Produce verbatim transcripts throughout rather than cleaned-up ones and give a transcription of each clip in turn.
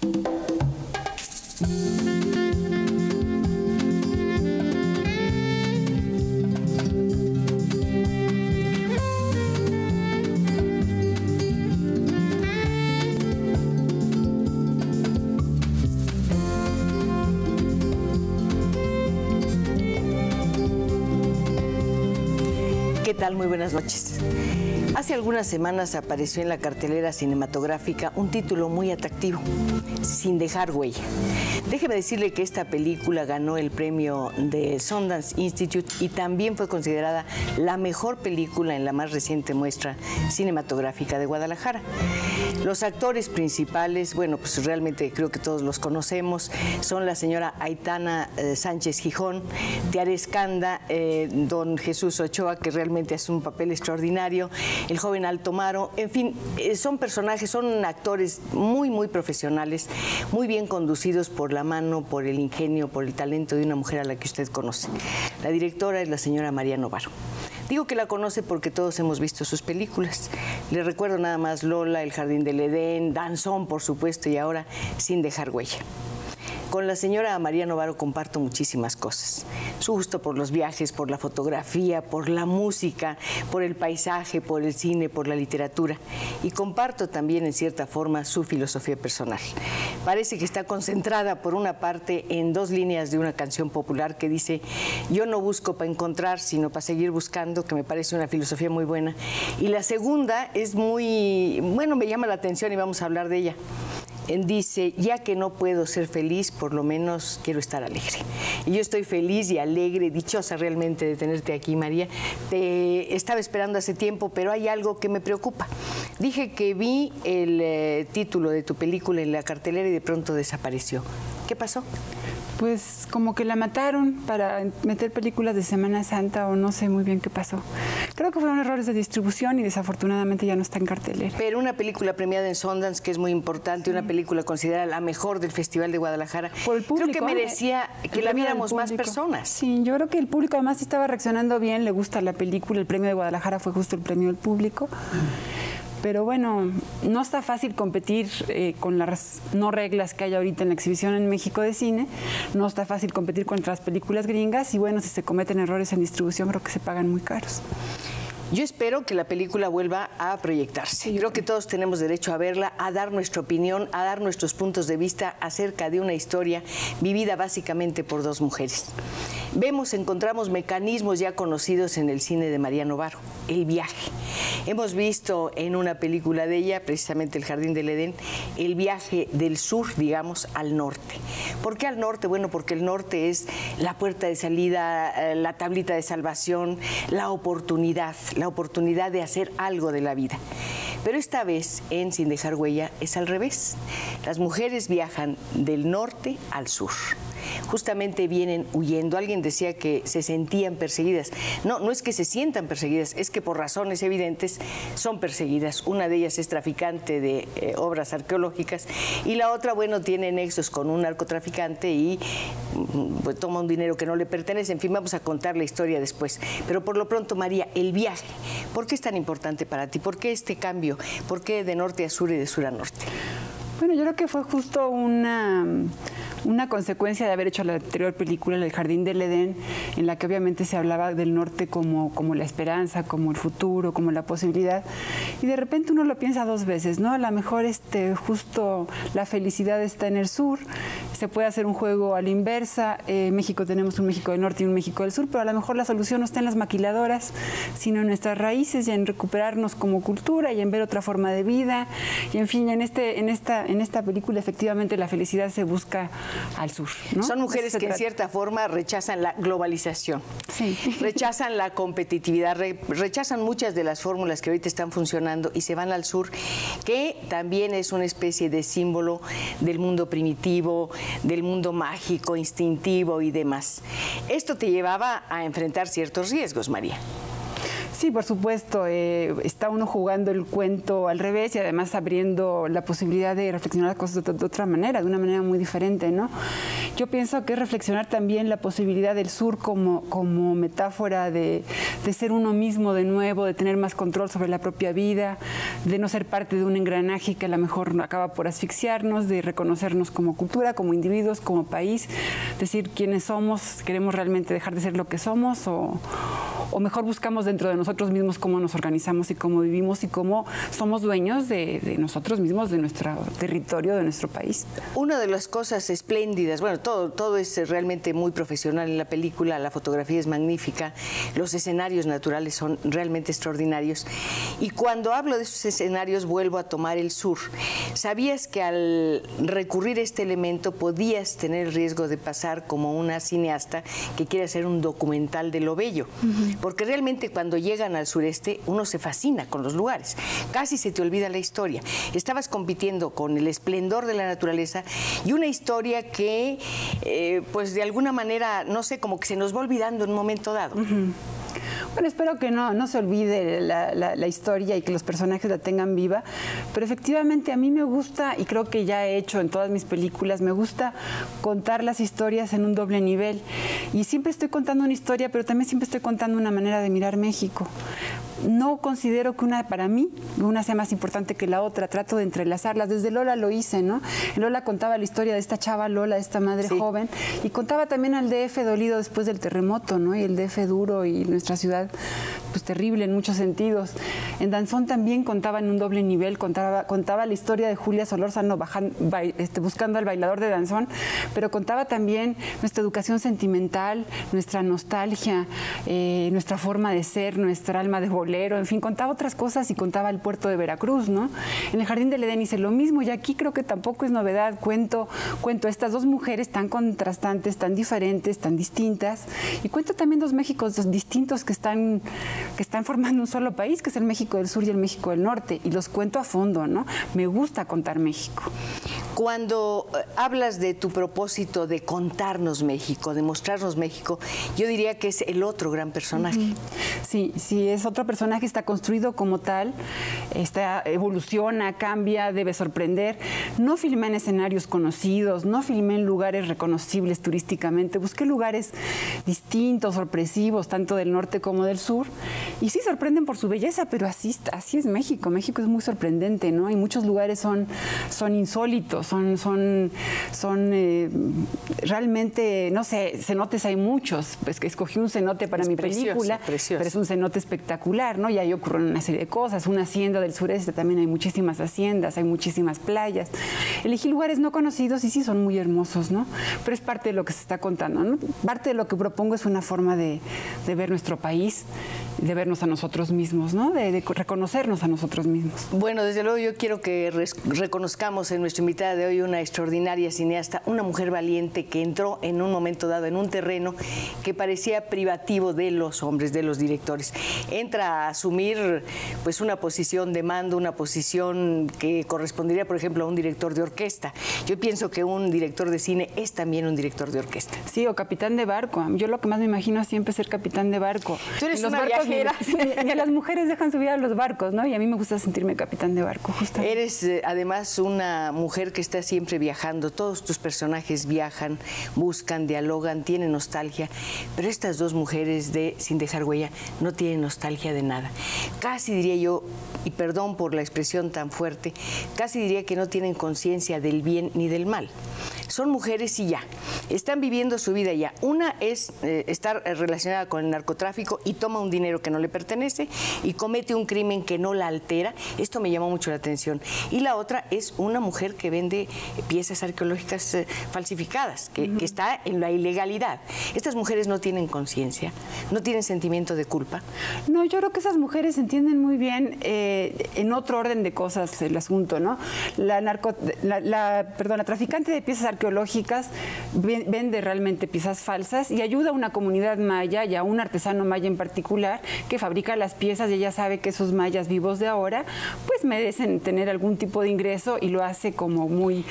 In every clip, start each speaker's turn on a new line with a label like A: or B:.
A: ¿Qué tal? Muy buenas noches. Hace algunas semanas apareció en la cartelera cinematográfica un título muy atractivo, Sin dejar huella. Déjeme decirle que esta película ganó el premio de Sundance Institute y también fue considerada la mejor película en la más reciente muestra cinematográfica de Guadalajara. Los actores principales, bueno, pues realmente creo que todos los conocemos, son la señora Aitana eh, Sánchez Gijón, Tiare Escanda, eh, don Jesús Ochoa, que realmente hace un papel extraordinario, el joven Altomaro, en fin, eh, son personajes, son actores muy, muy profesionales, muy bien conducidos por la mano, por el ingenio, por el talento de una mujer a la que usted conoce. La directora es la señora María Novaro. Digo que la conoce porque todos hemos visto sus películas. Le recuerdo nada más Lola, El Jardín del Edén, Danzón, por supuesto, y ahora Sin dejar huella. Con la señora María Novaro comparto muchísimas cosas. Su gusto por los viajes, por la fotografía, por la música, por el paisaje, por el cine, por la literatura. Y comparto también, en cierta forma, su filosofía personal. Parece que está concentrada, por una parte, en dos líneas de una canción popular que dice: yo no busco para encontrar, sino para seguir buscando, que me parece una filosofía muy buena. Y la segunda es muy, bueno, me llama la atención y vamos a hablar de ella. Dice: ya que no puedo ser feliz, por lo menos quiero estar alegre. Y yo estoy feliz y alegre, dichosa realmente de tenerte aquí, María. Te estaba esperando hace tiempo, pero hay algo que me preocupa. Dije que vi el eh, título de tu película en la cartelera y de pronto desapareció. ¿Qué pasó?
B: Pues como que la mataron para meter películas de Semana Santa o no sé muy bien qué pasó. Creo que fueron errores de distribución y desafortunadamente ya no está en cartelera.
A: Pero una película premiada en Sundance, que es muy importante, sí. Una película considerada la mejor del Festival de Guadalajara. Por el público. Creo que merecía que la viéramos más personas.
B: Sí, yo creo que el público además estaba reaccionando bien, le gusta la película, el premio de Guadalajara fue justo el premio del público. Pero bueno, no está fácil competir eh, con las no reglas que hay ahorita en la exhibición en México de cine. No está fácil competir contra las películas gringas y bueno, si se cometen errores en distribución creo que se pagan muy caros.
A: Yo espero que la película vuelva a proyectarse. Sí, creo que todos tenemos derecho a verla, a dar nuestra opinión, a dar nuestros puntos de vista acerca de una historia vivida básicamente por dos mujeres. Vemos, encontramos mecanismos ya conocidos en el cine de María Novaro, el viaje. Hemos visto en una película de ella, precisamente El Jardín del Edén, el viaje del sur, digamos, al norte. ¿Por qué al norte? Bueno, porque el norte es la puerta de salida, la tablita de salvación, la oportunidad, la oportunidad de hacer algo de la vida. Pero esta vez, en Sin dejar huella, es al revés. Las mujeres viajan del norte al sur. Justamente vienen huyendo. Alguien decía que se sentían perseguidas. No, no es que se sientan perseguidas, es que por razones evidentes son perseguidas. Una de ellas es traficante de eh, obras arqueológicas y la otra, bueno, tiene nexos con un narcotraficante y pues, toma un dinero que no le pertenece. En fin, vamos a contar la historia después. Pero por lo pronto, María, el viaje, ¿por qué es tan importante para ti? ¿Por qué este cambio? ¿Por qué de norte a sur y de sur a norte?
B: Bueno, yo creo que fue justo una, una consecuencia de haber hecho la anterior película, El Jardín del Edén, en la que obviamente se hablaba del norte como, como la esperanza, como el futuro, como la posibilidad. Y de repente uno lo piensa dos veces, ¿no? A lo mejor este, justo la felicidad está en el sur, se puede hacer un juego a la inversa. Eh, México tenemos un México del norte y un México del sur, pero a lo mejor la solución no está en las maquiladoras, sino en nuestras raíces y en recuperarnos como cultura y en ver otra forma de vida. Y en fin, en, este, en esta... en esta película efectivamente la felicidad se busca al sur, ¿no?
A: Son mujeres que en cierta forma rechazan la globalización,
B: sí.
A: Rechazan la competitividad, re, rechazan muchas de las fórmulas que ahorita están funcionando y se van al sur, que también es una especie de símbolo del mundo primitivo, del mundo mágico, instintivo y demás. Esto te llevaba a enfrentar ciertos riesgos, María.
B: Sí, Sí, por supuesto. Eh, está uno jugando el cuento al revés y además abriendo la posibilidad de reflexionar las cosas de, de otra manera, de una manera muy diferente, ¿no? Yo pienso que es reflexionar también la posibilidad del sur como, como metáfora de, de ser uno mismo de nuevo, de tener más control sobre la propia vida, de no ser parte de un engranaje que a lo mejor acaba por asfixiarnos, de reconocernos como cultura, como individuos, como país, decir quiénes somos, queremos realmente dejar de ser lo que somos o, o mejor buscamos dentro de nosotros mismos cómo nos organizamos y cómo vivimos y cómo somos dueños de, de nosotros mismos, de nuestro territorio, de nuestro país.
A: Una de las cosas espléndidas, bueno, todo, todo es realmente muy profesional en la película, la fotografía es magnífica, los escenarios naturales son realmente extraordinarios. Y cuando hablo de esos escenarios vuelvo a tomar el sur. ¿Sabías que al recurrir a este elemento podías tener el riesgo de pasar como una cineasta que quiere hacer un documental de lo bello? Uh-huh. Porque realmente cuando llegan al sureste uno se fascina con los lugares, casi se te olvida la historia. Estabas compitiendo con el esplendor de la naturaleza y una historia que eh, pues de alguna manera, no sé, como que se nos va olvidando en un momento dado.
B: Uh-huh. Bueno, espero que no, no se olvide la, la, la historia y que los personajes la tengan viva, pero efectivamente a mí me gusta, y creo que ya he hecho en todas mis películas, me gusta contar las historias en un doble nivel. Y siempre estoy contando una historia, pero también siempre estoy contando una manera de mirar México. No considero que una, para mí, una sea más importante que la otra, trato de entrelazarlas. Desde Lola lo hice, ¿no? Lola contaba la historia de esta chava Lola, de esta madre sí. joven, y contaba también al D F dolido después del terremoto, ¿no? Y el D F duro y nuestra ciudad, pues terrible en muchos sentidos. En Danzón también contaba en un doble nivel, contaba, contaba la historia de Julia Solórzano bajando, este, buscando al bailador de Danzón, pero contaba también nuestra educación sentimental, nuestra nostalgia, eh, nuestra forma de ser, nuestra alma de bolero, en fin, contaba otras cosas y contaba el puerto de Veracruz, ¿no? En el Jardín del Edén hice lo mismo y aquí creo que tampoco es novedad, cuento, cuento estas dos mujeres tan contrastantes, tan diferentes, tan distintas, y cuento también dos Méxicos dos distintos que están, que están formando un solo país, que es el México del Sur y el México del Norte, y los cuento a fondo, ¿no? Me gusta contar México.
A: Cuando hablas de tu propósito de contarnos México, de mostrarnos México, yo diría que es el otro gran personaje. Uh-huh.
B: Sí, sí, es otro personaje, está construido como tal, está, evoluciona, cambia, debe sorprender. No filmé en escenarios conocidos, no filmé en lugares reconocibles turísticamente, busqué lugares distintos, sorpresivos, tanto del norte como del sur, y sí sorprenden por su belleza, pero así, así es México. México es muy sorprendente, ¿no? Y muchos lugares son, son insólitos, son, son, son eh, realmente, no sé, cenotes hay muchos, pues que escogí un cenote para
A: es
B: mi
A: precioso,
B: película,
A: precioso.
B: Pero es un cenote espectacular, ¿no? Y ahí ocurren una serie de cosas, una hacienda del sureste, también hay muchísimas haciendas, hay muchísimas playas. Elegí lugares no conocidos y sí son muy hermosos, ¿no? Pero es parte de lo que se está contando, ¿no? Parte de lo que propongo es una forma de, de ver nuestro país, de vernos a nosotros mismos, ¿no? De, de reconocernos a nosotros mismos.
A: Bueno, desde luego yo quiero que res, reconozcamos en nuestra invitada de hoy una extraordinaria cineasta, una mujer valiente que entró en un momento dado en un terreno que parecía privativo de los hombres, de los directores. Entra a asumir pues una posición de mando, una posición que correspondería, por ejemplo, a un director de orquesta. Yo pienso que un director de cine es también un director de orquesta.
B: Sí, o capitán de barco. Yo lo que más me imagino es siempre ser capitán de barco.
A: Tú eres
B: los
A: una
B: barcos,
A: viajera.
B: Y a las mujeres dejan subir a los barcos, ¿no? Y a mí me gusta sentirme capitán de barco, justamente.
A: Eres eh, además una mujer que está siempre viajando. Todos tus personajes viajan, buscan, dialogan, tienen nostalgia. Pero estas dos mujeres de Sin dejar huella no tienen nostalgia de nada. Casi diría yo, y perdón por la expresión tan fuerte, casi diría que no tienen conciencia del bien ni del mal. Son mujeres y ya, están viviendo su vida ya. Una es eh, estar relacionada con el narcotráfico y toma un dinero que no le pertenece y comete un crimen que no la altera. Esto me llamó mucho la atención. Y la otra es una mujer que vende piezas arqueológicas eh, falsificadas, que, uh-huh. que está en la ilegalidad. Estas mujeres no tienen conciencia, no tienen sentimiento de culpa.
B: No, yo creo que esas mujeres entienden muy bien eh, en otro orden de cosas el asunto, ¿no? La, narco, la, la, perdón, la traficante de piezas arqueológicas vende realmente piezas falsas y ayuda a una comunidad maya y a un artesano maya en particular que fabrica las piezas y ella sabe que esos mayas vivos de ahora pues merecen tener algún tipo de ingreso y lo hace como muy,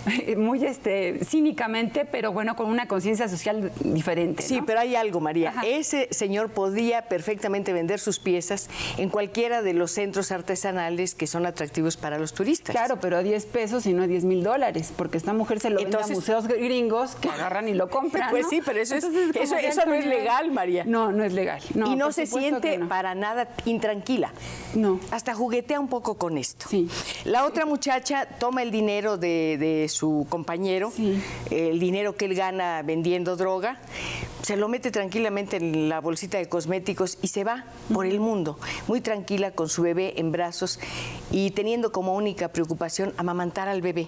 B: muy este, cínicamente, pero bueno, con una conciencia social diferente, ¿no?
A: Sí, pero hay algo, María.
B: Ajá.
A: Ese señor podía perfectamente vender sus piezas en cualquiera de los centros artesanales que son atractivos para los turistas.
B: Claro, pero a diez pesos y no a diez mil dólares, porque esta mujer se lo
A: Entonces,
B: vende a museos gringos que agarran y lo compran,
A: Pues
B: ¿no?
A: sí, pero eso, es,
B: Entonces,
A: eso,
B: como
A: eso no es
B: nivel.
A: legal, María.
B: No, no es legal. No,
A: y no
B: por
A: se
B: supuesto
A: siente
B: que no.
A: para nada intranquila.
B: No.
A: Hasta juguetea un poco con esto.
B: Sí.
A: La otra muchacha toma el dinero de, de su compañero,
B: Sí.
A: el dinero que él gana vendiendo droga, se lo mete tranquilamente en la bolsita de cosméticos y se va por el mundo, muy tranquila con su bebé en brazos y teniendo como única preocupación amamantar al bebé.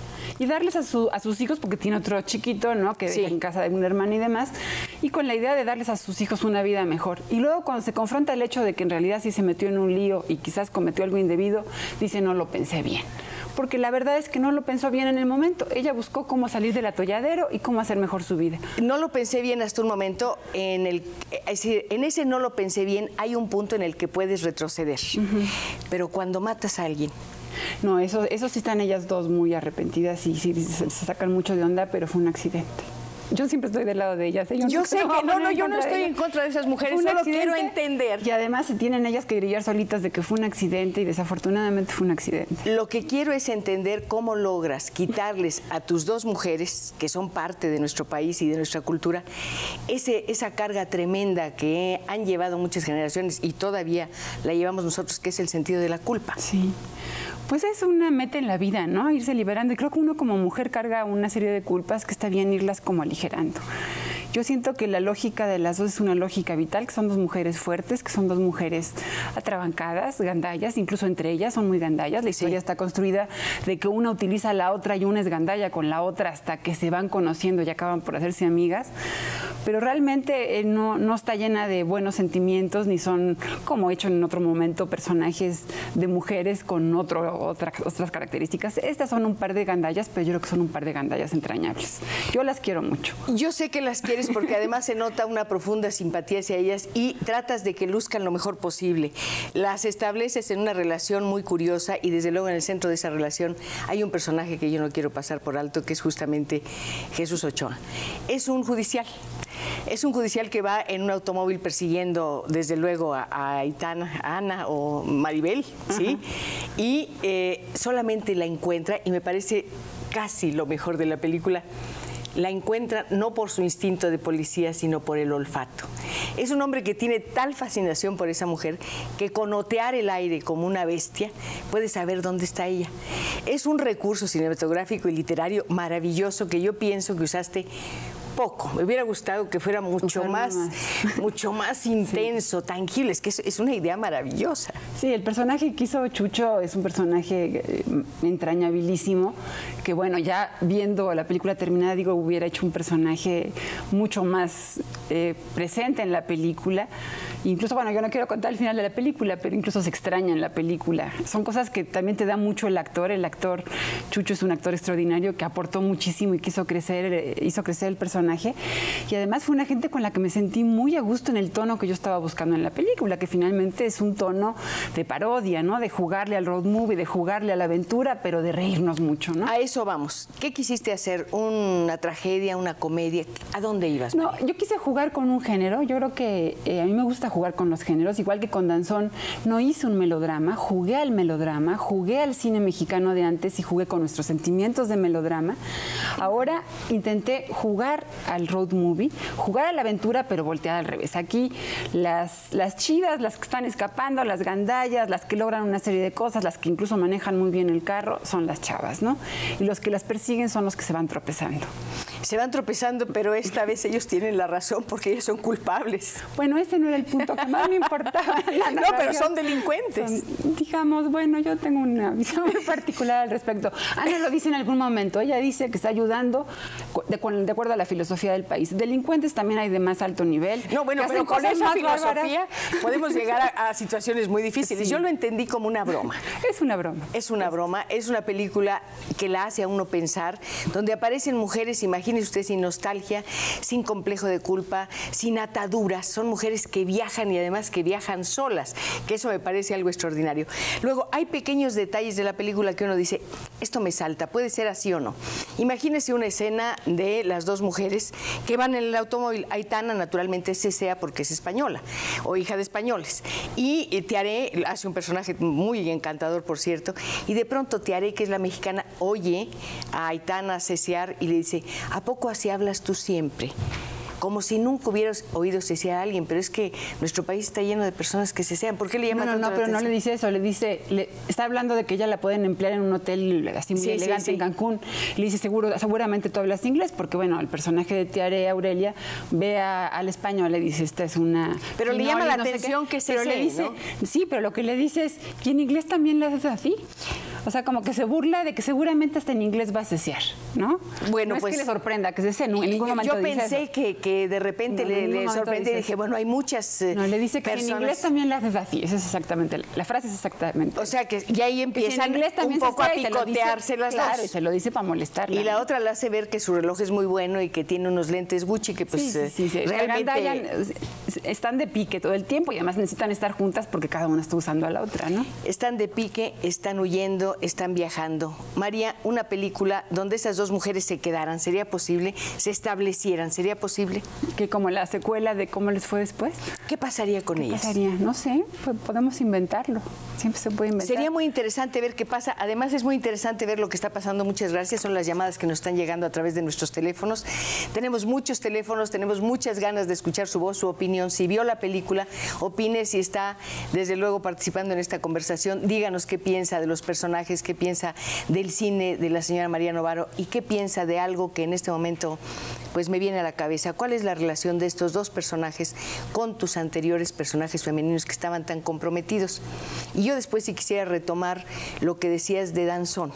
B: Y darles a, su, a sus hijos, porque tiene otro chiquito, ¿no? Que
A: Sí.
B: deja en casa de un hermano y demás, y con la idea de darles a sus hijos una vida mejor. Y luego cuando se confronta el hecho de que en realidad sí se metió en un lío y quizás cometió algo indebido, dice, no lo pensé bien. Porque la verdad es que no lo pensó bien en el momento. Ella buscó cómo salir del atolladero y cómo hacer mejor su vida.
A: No lo pensé bien hasta un momento, en el, es decir, en ese no lo pensé bien hay un punto en el que puedes retroceder. Uh-huh. Pero cuando matas a alguien,
B: no, eso, eso sí están ellas dos muy arrepentidas y sí se, se sacan mucho de onda, pero fue un accidente. Yo siempre estoy del lado de ellas. ¿eh? Yo,
A: yo sé que no, no, yo no estoy
B: de
A: en contra de esas mujeres, solo quiero entender.
B: Y además tienen ellas que brillar solitas de que fue un accidente y desafortunadamente fue un accidente.
A: Lo que quiero es entender cómo logras quitarles a tus dos mujeres, que son parte de nuestro país y de nuestra cultura, ese, esa carga tremenda que han llevado muchas generaciones y todavía la llevamos nosotros, que es el sentido de la culpa.
B: Sí. Pues es una meta en la vida, ¿no? Irse liberando. Y creo que uno como mujer carga una serie de culpas que está bien irlas como aligerando. Yo siento que la lógica de las dos es una lógica vital, que son dos mujeres fuertes, que son dos mujeres atrabancadas, gandallas, incluso entre ellas son muy gandallas. La historia sí. está construida de que una utiliza a la otra y una es gandalla con la otra hasta que se van conociendo y acaban por hacerse amigas. Pero realmente eh, no, no está llena de buenos sentimientos, ni son, como he hecho en otro momento, personajes de mujeres con otro, otra, otras características. Estas son un par de gandallas, pero yo creo que son un par de gandallas entrañables. Yo las quiero mucho.
A: Yo sé que las quieres porque además se nota una profunda simpatía hacia ellas y tratas de que luzcan lo mejor posible. Las estableces en una relación muy curiosa y desde luego en el centro de esa relación hay un personaje que yo no quiero pasar por alto, que es justamente Jesús Ochoa. Es un judicial. Es un judicial que va en un automóvil persiguiendo, desde luego, a, a Aitana, a Ana o Maribel, ¿sí? Uh-huh. Y eh, solamente la encuentra, y me parece casi lo mejor de la película, la encuentra no por su instinto de policía, sino por el olfato. Es un hombre que tiene tal fascinación por esa mujer que con otear el aire como una bestia puede saber dónde está ella. Es un recurso cinematográfico y literario maravilloso que yo pienso que usaste poco. Me hubiera gustado que fuera mucho más, más, mucho más intenso, sí. tangible. Es que es, es una idea maravillosa.
B: Sí, el personaje que hizo Chucho es un personaje eh, entrañabilísimo, que bueno, ya viendo la película terminada, digo, hubiera hecho un personaje mucho más eh, presente en la película. Incluso, bueno, yo no quiero contar el final de la película, pero incluso se extraña en la película. Son cosas que también te da mucho el actor. El actor Chucho es un actor extraordinario que aportó muchísimo y quiso crecer, eh, hizo crecer el personaje. Y además fue una gente con la que me sentí muy a gusto en el tono que yo estaba buscando en la película, que finalmente es un tono de parodia, ¿no? De jugarle al road movie, de jugarle a la aventura, pero de reírnos mucho, ¿no?
A: A eso vamos. ¿Qué quisiste hacer? ¿Una tragedia, una comedia? ¿A dónde ibas?
B: No, yo quise jugar con un género. Yo creo que eh, a mí me gusta jugar con los géneros, igual que con Danzón. No hice un melodrama, jugué al melodrama, jugué al cine mexicano de antes y jugué con nuestros sentimientos de melodrama. Ahora intenté jugar al road movie, jugar a la aventura pero volteada al revés. Aquí las, las chidas, las que están escapando, las gandallas, las que logran una serie de cosas, las que incluso manejan muy bien el carro, son las chavas, ¿no? Y los que las persiguen son los que se van tropezando.
A: Se van tropezando, pero esta vez ellos tienen la razón porque ellos son culpables.
B: Bueno, ese no era el punto que más me importaba.
A: No, pero son delincuentes.
B: Son, digamos, bueno, yo tengo una visión muy particular al respecto. Ana lo dice en algún momento, ella dice que está ayudando de, de acuerdo a la filosofía del país. Delincuentes también hay de más alto nivel.
A: No, bueno, pero con esa filosofía podemos llegar a, a situaciones muy difíciles. Sí. Yo lo entendí como una broma.
B: Es una broma.
A: Es una broma, es una película que la hace a uno pensar, donde aparecen mujeres, imagínate, imagínese usted, sin nostalgia, sin complejo de culpa, sin ataduras. Son mujeres que viajan y además que viajan solas, que eso me parece algo extraordinario. Luego, hay pequeños detalles de la película que uno dice, esto me salta, puede ser así o no. Imagínese una escena de las dos mujeres que van en el automóvil. Aitana, naturalmente, es sea porque es española o hija de españoles. Y Tiaré hace un personaje muy encantador, por cierto, y de pronto Tiaré, que es la mexicana, oye a Aitana cesear y le dice, ¿a poco así hablas tú siempre? Como si nunca hubieras oído cesear a alguien, pero es que nuestro país está lleno de personas que cesean. ¿Por qué le llama
B: No, no,
A: tanto
B: no,
A: la
B: pero
A: atención?
B: no le dice eso, le dice, le, está hablando de que ella la pueden emplear en un hotel así muy
A: Sí,
B: elegante
A: sí, sí.
B: en Cancún. Le dice, seguro, seguramente tú hablas inglés, porque bueno, el personaje de Tiaré, Aurelia, ve a, al español, le dice, esta es una...
A: Pero le
B: Finoli,
A: llama la
B: no sé
A: atención
B: qué,
A: que se
B: pero le
A: sé,
B: dice,
A: ¿no?
B: Sí, pero lo que le dice es, ¿y en inglés también le haces así? O sea, como que se burla de que seguramente hasta en inglés va a cesear, ¿no?
A: Bueno,
B: no
A: pues,
B: es que le sorprenda que cese, en ningún
A: yo,
B: momento
A: yo
B: dice
A: pensé
B: eso.
A: que, que de repente
B: No,
A: le,
B: en ningún
A: le
B: momento
A: sorprendí y
B: dice
A: dije,
B: eso.
A: bueno, hay muchas eh,
B: No, le dice que
A: personas.
B: en inglés también le haces así, esa es exactamente, la, la frase es exactamente.
A: O sea, que ya ahí
B: Que si en
A: empiezan
B: inglés también
A: un
B: se
A: poco a
B: sabe y se lo dice,
A: picotearse las
B: claro,
A: dos.
B: y se lo dice para molestarla.
A: Y la
B: ¿no?
A: otra le hace ver que su reloj es muy bueno y que tiene unos lentes Gucci que pues
B: Sí, sí, sí, sí.
A: eh,
B: Se
A: realmente
B: agandallan, están de pique todo el tiempo y además necesitan estar juntas porque cada una está usando a la otra, ¿no?
A: están de pique, están huyendo, están viajando. María, una película donde esas dos mujeres se quedaran, ¿sería posible? ¿Se establecieran? ¿Sería posible?
B: Que como la secuela de cómo les fue después.
A: ¿Qué pasaría con
B: ¿Qué
A: ellas?
B: pasaría? No sé, pues podemos inventarlo. Siempre se puede inventar.
A: Sería muy interesante ver qué pasa. Además, es muy interesante ver lo que está pasando. Muchas gracias. Son las llamadas que nos están llegando a través de nuestros teléfonos. Tenemos muchos teléfonos, tenemos muchas ganas de escuchar su voz, su opinión. Si vio la película, opine. Si está, desde luego, participando en esta conversación, díganos qué piensa de los personajes, qué piensa del cine de la señora María Novaro y qué piensa de algo que en este momento pues me viene a la cabeza. ¿Cuál es la relación de estos dos personajes con tus anteriores personajes femeninos que estaban tan comprometidos? Y yo después sí quisiera retomar lo que decías de Danzón,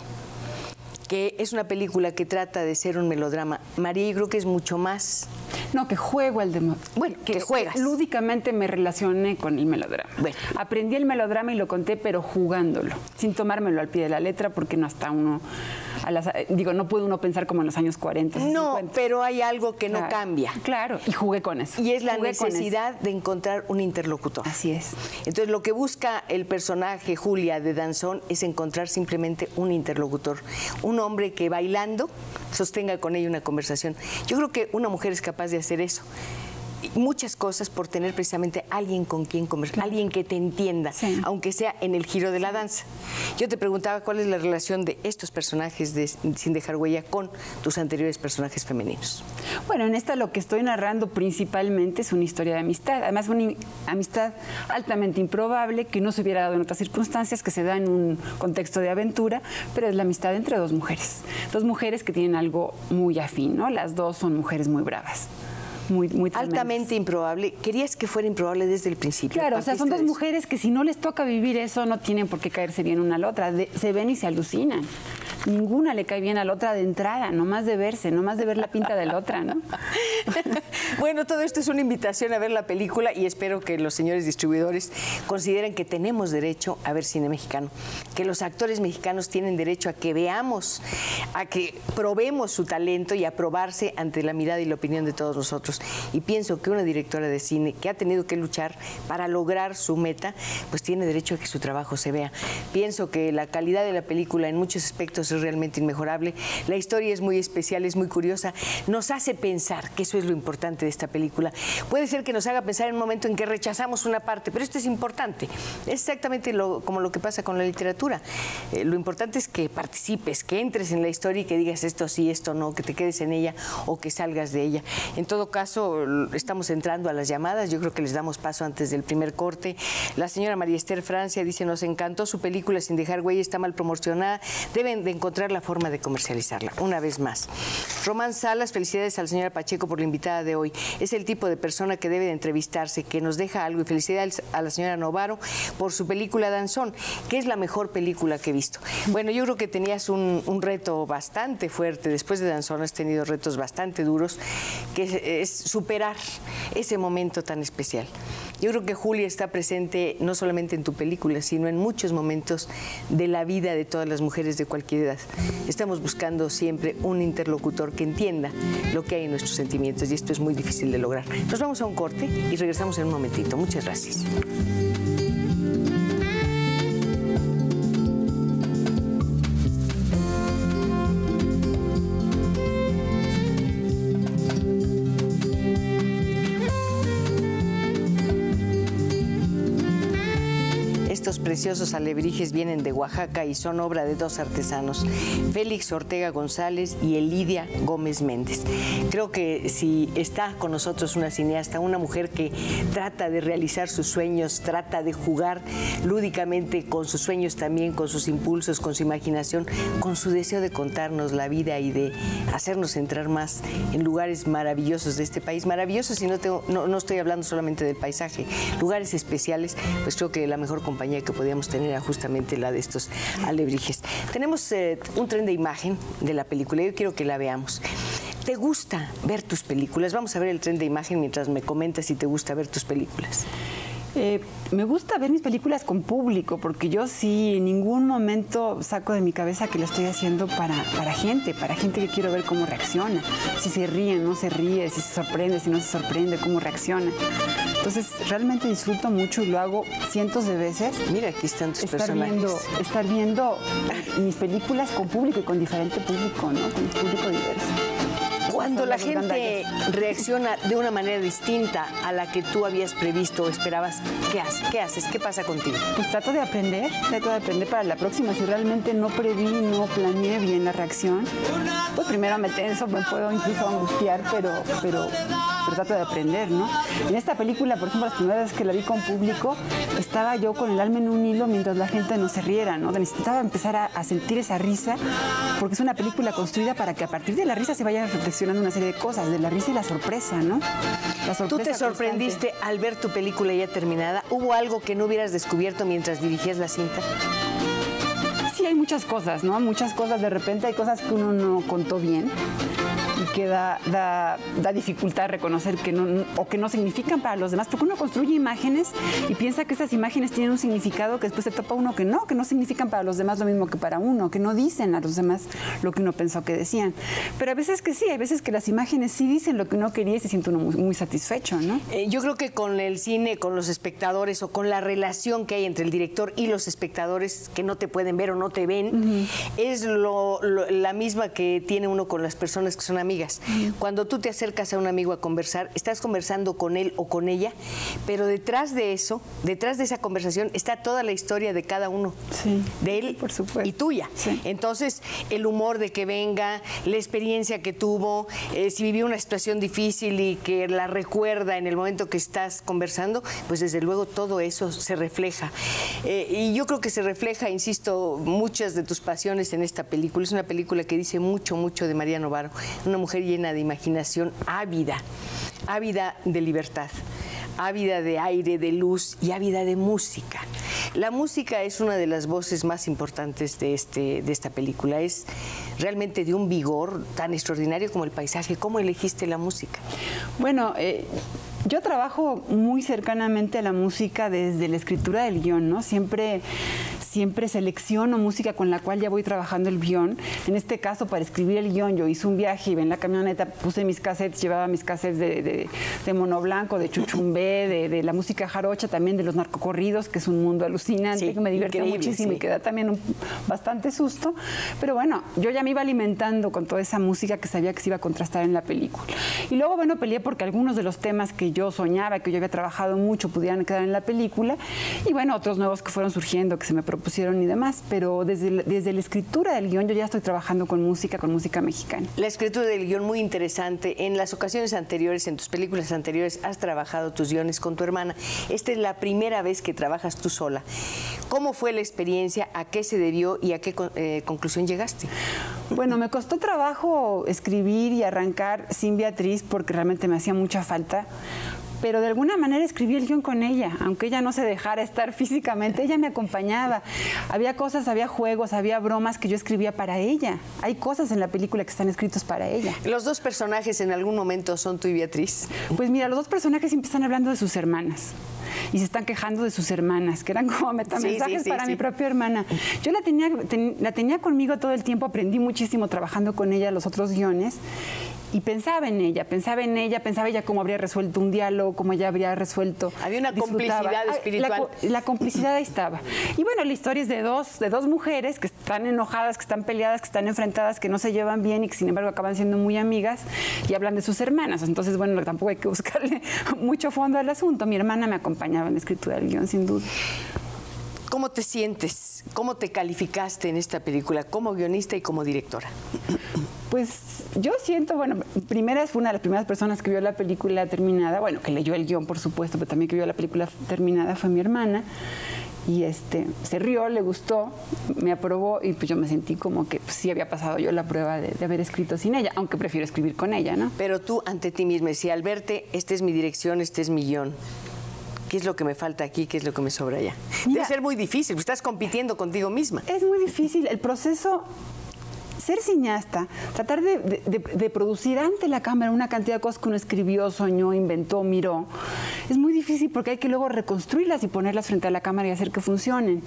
A: que es una película que trata de ser un melodrama. María, yo creo que es mucho más.
B: No, que juego al demo.
A: Bueno, que juegas.
B: Lúdicamente me relacioné con el melodrama.
A: Bueno.
B: Aprendí el melodrama y lo conté, pero jugándolo, sin tomármelo al pie de la letra, porque no está uno... A las, digo, no puede uno pensar como en los años cuarenta.
A: No,
B: cincuenta.
A: pero hay algo que no
B: Claro,
A: cambia.
B: Claro, y jugué con eso.
A: Y es la
B: Jugué con eso.
A: necesidad de encontrar un interlocutor.
B: Así es.
A: Entonces, lo que busca el personaje Julia de Danzón es encontrar simplemente un interlocutor, un hombre que bailando sostenga con ella una conversación. Yo creo que una mujer es capaz de hacer eso. Muchas cosas por tener precisamente alguien con quien conversar, alguien que te entienda,
B: Sí.
A: aunque sea en el giro de la danza. Yo te preguntaba cuál es la relación de estos personajes de Sin dejar huella con tus anteriores personajes femeninos.
B: Bueno, en esta lo que estoy narrando principalmente es una historia de amistad. Además, una amistad altamente improbable que no se hubiera dado en otras circunstancias, que se da en un contexto de aventura, pero es la amistad entre dos mujeres. Dos mujeres que tienen algo muy afín, ¿no? Las dos son mujeres muy bravas. Muy, muy tremendas.
A: Altamente improbable. ¿Querías que fuera improbable desde el principio?
B: Claro, o sea, son
A: ¿Partiste
B: dos
A: de eso?
B: mujeres que si no les toca vivir eso, no tienen por qué caerse bien una a la otra. De- se ven y se alucinan. Ninguna le cae bien a la otra de entrada, nomás de verse, nomás de ver la pinta de la otra, ¿no?
A: Bueno, todo esto es una invitación a ver la película y espero que los señores distribuidores consideren que tenemos derecho a ver cine mexicano, que los actores mexicanos tienen derecho a que veamos, a que probemos su talento y a probarse ante la mirada y la opinión de todos nosotros. Y pienso que una directora de cine que ha tenido que luchar para lograr su meta, pues tiene derecho a que su trabajo se vea. Pienso que la calidad de la película en muchos aspectos es realmente inmejorable. La historia es muy especial, es muy curiosa. Nos hace pensar, que eso es lo importante de esta película. Puede ser que nos haga pensar en un momento en que rechazamos una parte, pero esto es importante. Es exactamente lo, como lo que pasa con la literatura. Eh, lo importante es que participes, que entres en la historia y que digas esto sí, esto no, que te quedes en ella o que salgas de ella. En todo caso, estamos entrando a las llamadas. Yo creo que les damos paso antes del primer corte. La señora María Esther Francia dice, nos encantó su película Sin dejar huella, está mal promocionada. Deben de encontrar la forma de comercializarla. Una vez más. Román Salas, felicidades a la señora Pacheco por la invitada de hoy. Es el tipo de persona que debe de entrevistarse, que nos deja algo. Y felicidades a la señora Novaro por su película Danzón, que es la mejor película que he visto. Bueno, yo creo que tenías un, un reto bastante fuerte. Después de Danzón has tenido retos bastante duros, que es, es superar ese momento tan especial. Yo creo que Julia está presente no solamente en tu película, sino en muchos momentos de la vida de todas las mujeres de cualquier edad. Estamos buscando siempre un interlocutor que entienda lo que hay en nuestros sentimientos y esto es muy difícil de lograr. Nos vamos a un corte y regresamos en un momentito. Muchas gracias. Estos preciosos alebrijes vienen de Oaxaca y son obra de dos artesanos, Félix Ortega González y Elidia Gómez Méndez. Creo que si está con nosotros una cineasta, una mujer que trata de realizar sus sueños, trata de jugar lúdicamente con sus sueños también, con sus impulsos, con su imaginación, con su deseo de contarnos la vida y de hacernos entrar más en lugares maravillosos de este país, maravillosos y no, tengo, no, no estoy hablando solamente del paisaje, lugares especiales, pues creo que la mejor compañía que podíamos tener era justamente la de estos alebrijes. Tenemos eh, un tren de imagen de la película, yo quiero que la veamos. ¿Te gusta ver tus películas? Vamos a ver el tren de imagen mientras me comentas si te gusta ver tus películas.
B: Eh, me gusta ver mis películas con público, porque yo sí en ningún momento saco de mi cabeza que lo estoy haciendo para, para gente, para gente que quiero ver cómo reacciona, si se ríe, no se ríe, si se sorprende, si no se sorprende, cómo reacciona. Entonces realmente disfruto mucho y lo hago cientos de veces.
A: Mira, aquí están tus
B: estar
A: personajes.
B: Viendo, estar viendo mis películas con público y con diferente público, ¿no? Con público diverso.
A: Cuando la gente reacciona de una manera distinta a la que tú habías previsto o esperabas, ¿qué haces? ¿Qué haces? ¿Qué pasa contigo?
B: Pues trato de aprender, trato de aprender para la próxima. Si realmente no preví, no planeé bien la reacción, pues primero me tenso, me puedo incluso angustiar, pero, pero, pero trato de aprender, ¿no? En esta película, por ejemplo, las primeras veces que la vi con público, estaba yo con el alma en un hilo mientras la gente no se riera, ¿no? Necesitaba empezar a, a sentir esa risa, porque es una película construida para que a partir de la risa se vayan reflexionando una serie de cosas, de la risa y la sorpresa, ¿no? La sorpresa.
A: ¿Tú te sorprendiste constante al ver tu película ya terminada? ¿Hubo algo que no hubieras descubierto mientras dirigías la cinta?
B: Sí, hay muchas cosas, ¿no? Muchas cosas, de repente hay cosas que uno no contó bien y que da, da, da dificultad reconocer que no, o que no significan para los demás, porque uno construye imágenes y piensa que esas imágenes tienen un significado que después se topa uno que no, que no significan para los demás lo mismo que para uno, que no dicen a los demás lo que uno pensó que decían. Pero a veces que sí, hay veces que las imágenes sí dicen lo que uno quería y se siente uno muy, muy satisfecho, ¿no?
A: Eh, yo creo que con el cine, con los espectadores o con la relación que hay entre el director y los espectadores que no te pueden ver o no te ven, uh-huh. es lo, lo, la misma que tiene uno con las personas que son amigas. Cuando tú te acercas a un amigo a conversar, estás conversando con él o con ella, pero detrás de eso, detrás de esa conversación, está toda la historia de cada uno,
B: sí,
A: de él
B: por supuesto.
A: Y tuya.
B: Sí.
A: Entonces, el humor de que venga, la experiencia que tuvo, eh, si vivió una situación difícil y que la recuerda en el momento que estás conversando, pues desde luego todo eso se refleja. Eh, y yo creo que se refleja, insisto, muchas de tus pasiones en esta película. Es una película que dice mucho, mucho de María Novaro, una mujer llena de imaginación, ávida, ávida de libertad, ávida de aire, de luz y ávida de música. La música es una de las voces más importantes de, este, de esta película. Es realmente de un vigor tan extraordinario como el paisaje. ¿Cómo elegiste la música?
B: Bueno, eh, yo trabajo muy cercanamente a la música desde la escritura del guión, ¿no? Siempre... Siempre selecciono música con la cual ya voy trabajando el guión. En este caso, para escribir el guión, yo hice un viaje y en la camioneta puse mis cassettes, llevaba mis cassettes de, de, de Mono Blanco, de Chuchumbé, de, de la música jarocha, también de los narcocorridos, que es un mundo alucinante, sí, que me divierte muchísimo sí. y que da también un, bastante susto. Pero bueno, yo ya me iba alimentando con toda esa música que sabía que se iba a contrastar en la película. Y luego, bueno, peleé porque algunos de los temas que yo soñaba, que yo había trabajado mucho, pudieran quedar en la película. Y bueno, otros nuevos que fueron surgiendo, que se me propusieron pusieron y demás, pero desde, desde la escritura del guión yo ya estoy trabajando con música, con música mexicana.
A: La escritura del guión muy interesante. En las ocasiones anteriores, en tus películas anteriores, has trabajado tus guiones con tu hermana. Esta es la primera vez que trabajas tú sola. ¿Cómo fue la experiencia? ¿A qué se debió y a qué eh, conclusión llegaste?
B: Bueno, me costó trabajo escribir y arrancar sin Beatriz porque realmente me hacía mucha falta. Pero de alguna manera escribí el guión con ella, aunque ella no se dejara estar físicamente, ella me acompañaba. Había cosas, había juegos, había bromas que yo escribía para ella. Hay cosas en la película que están escritos para ella.
A: ¿Los dos personajes en algún momento son tú y Beatriz?
B: Pues mira, los dos personajes siempre están hablando de sus hermanas. y se están quejando de sus hermanas, que eran como metamensajes sí, sí, sí, para sí. mi propia hermana. Yo la tenía, ten, la tenía conmigo todo el tiempo, aprendí muchísimo trabajando con ella los otros guiones. Y pensaba en ella, pensaba en ella, pensaba ella cómo habría resuelto un diálogo, cómo ella habría resuelto.
A: Había una
B: disfrutaba.
A: complicidad espiritual.
B: La, la complicidad ahí estaba. Y bueno, la historia es de dos, de dos mujeres que están enojadas, que están peleadas, que están enfrentadas, que no se llevan bien y que sin embargo acaban siendo muy amigas y hablan de sus hermanas. Entonces, bueno, tampoco hay que buscarle mucho fondo al asunto. Mi hermana me acompañaba en la escritura del guión, sin duda.
A: ¿Cómo te sientes? ¿Cómo te calificaste en esta película como guionista y como directora?
B: Pues yo siento, bueno, primera es una de las primeras personas que vio la película terminada, bueno, que leyó el guión, por supuesto, pero también que vio la película terminada fue mi hermana. Y este, se rió, le gustó, me aprobó y pues yo me sentí como que pues, sí había pasado yo la prueba de, de haber escrito sin ella, aunque prefiero escribir con ella, ¿no?
A: Pero tú ante ti misma, si al verte, esta es mi dirección, este es mi guión, ¿qué es lo que me falta aquí? ¿Qué es lo que me sobra allá? Mira, debe ser muy difícil, estás compitiendo contigo misma.
B: Es muy difícil. El proceso, ser cineasta, tratar de, de, de, de producir ante la cámara una cantidad de cosas que uno escribió, soñó, inventó, miró, es muy difícil porque hay que luego reconstruirlas y ponerlas frente a la cámara y hacer que funcionen.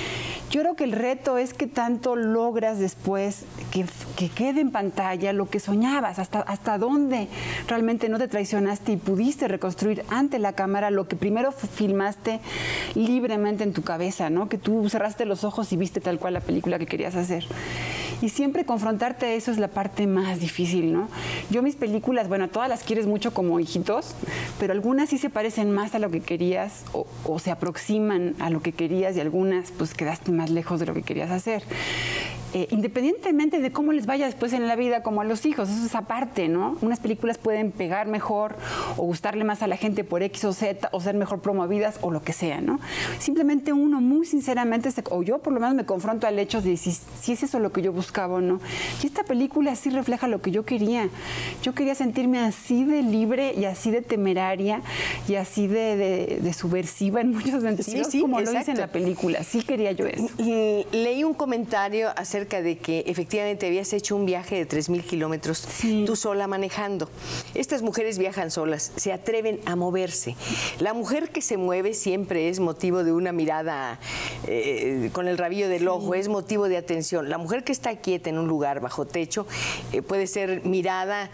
B: Yo creo que el reto es que tanto logras después que, que quede en pantalla lo que soñabas, hasta, hasta dónde realmente no te traicionaste y pudiste reconstruir ante la cámara lo que primero filmaste libremente en tu cabeza, ¿no? Que tú cerraste los ojos y viste tal cual la película que querías hacer. Y siempre confrontarte a eso es la parte más difícil, ¿no? Yo mis películas, bueno, todas las quieres mucho como hijitos, pero algunas sí se parecen más a lo que querías o, o se aproximan a lo que querías y algunas pues quedaste más lejos de lo que querías hacer. Eh, independientemente de cómo les vaya después en la vida, como a los hijos, eso es aparte, ¿no? Unas películas pueden pegar mejor o gustarle más a la gente por X o Z o ser mejor promovidas o lo que sea, ¿no? Simplemente uno muy sinceramente, se, o yo por lo menos me confronto al hecho de si, si es eso lo que yo buscaba o no. Y esta película sí refleja lo que yo quería. Yo quería sentirme así de libre y así de temeraria y así de, de, de subversiva en muchos sentidos, sí, sí, como exacto. Lo dice en la película. Sí quería yo eso.
A: Y leí un comentario acerca de que efectivamente habías hecho un viaje de tres mil kilómetros sí. tú sola manejando. Estas mujeres viajan solas, se atreven a moverse. La mujer que se mueve siempre es motivo de una mirada eh, con el rabillo del sí. ojo, es motivo de atención. La mujer que está quieta en un lugar bajo techo eh, puede ser mirada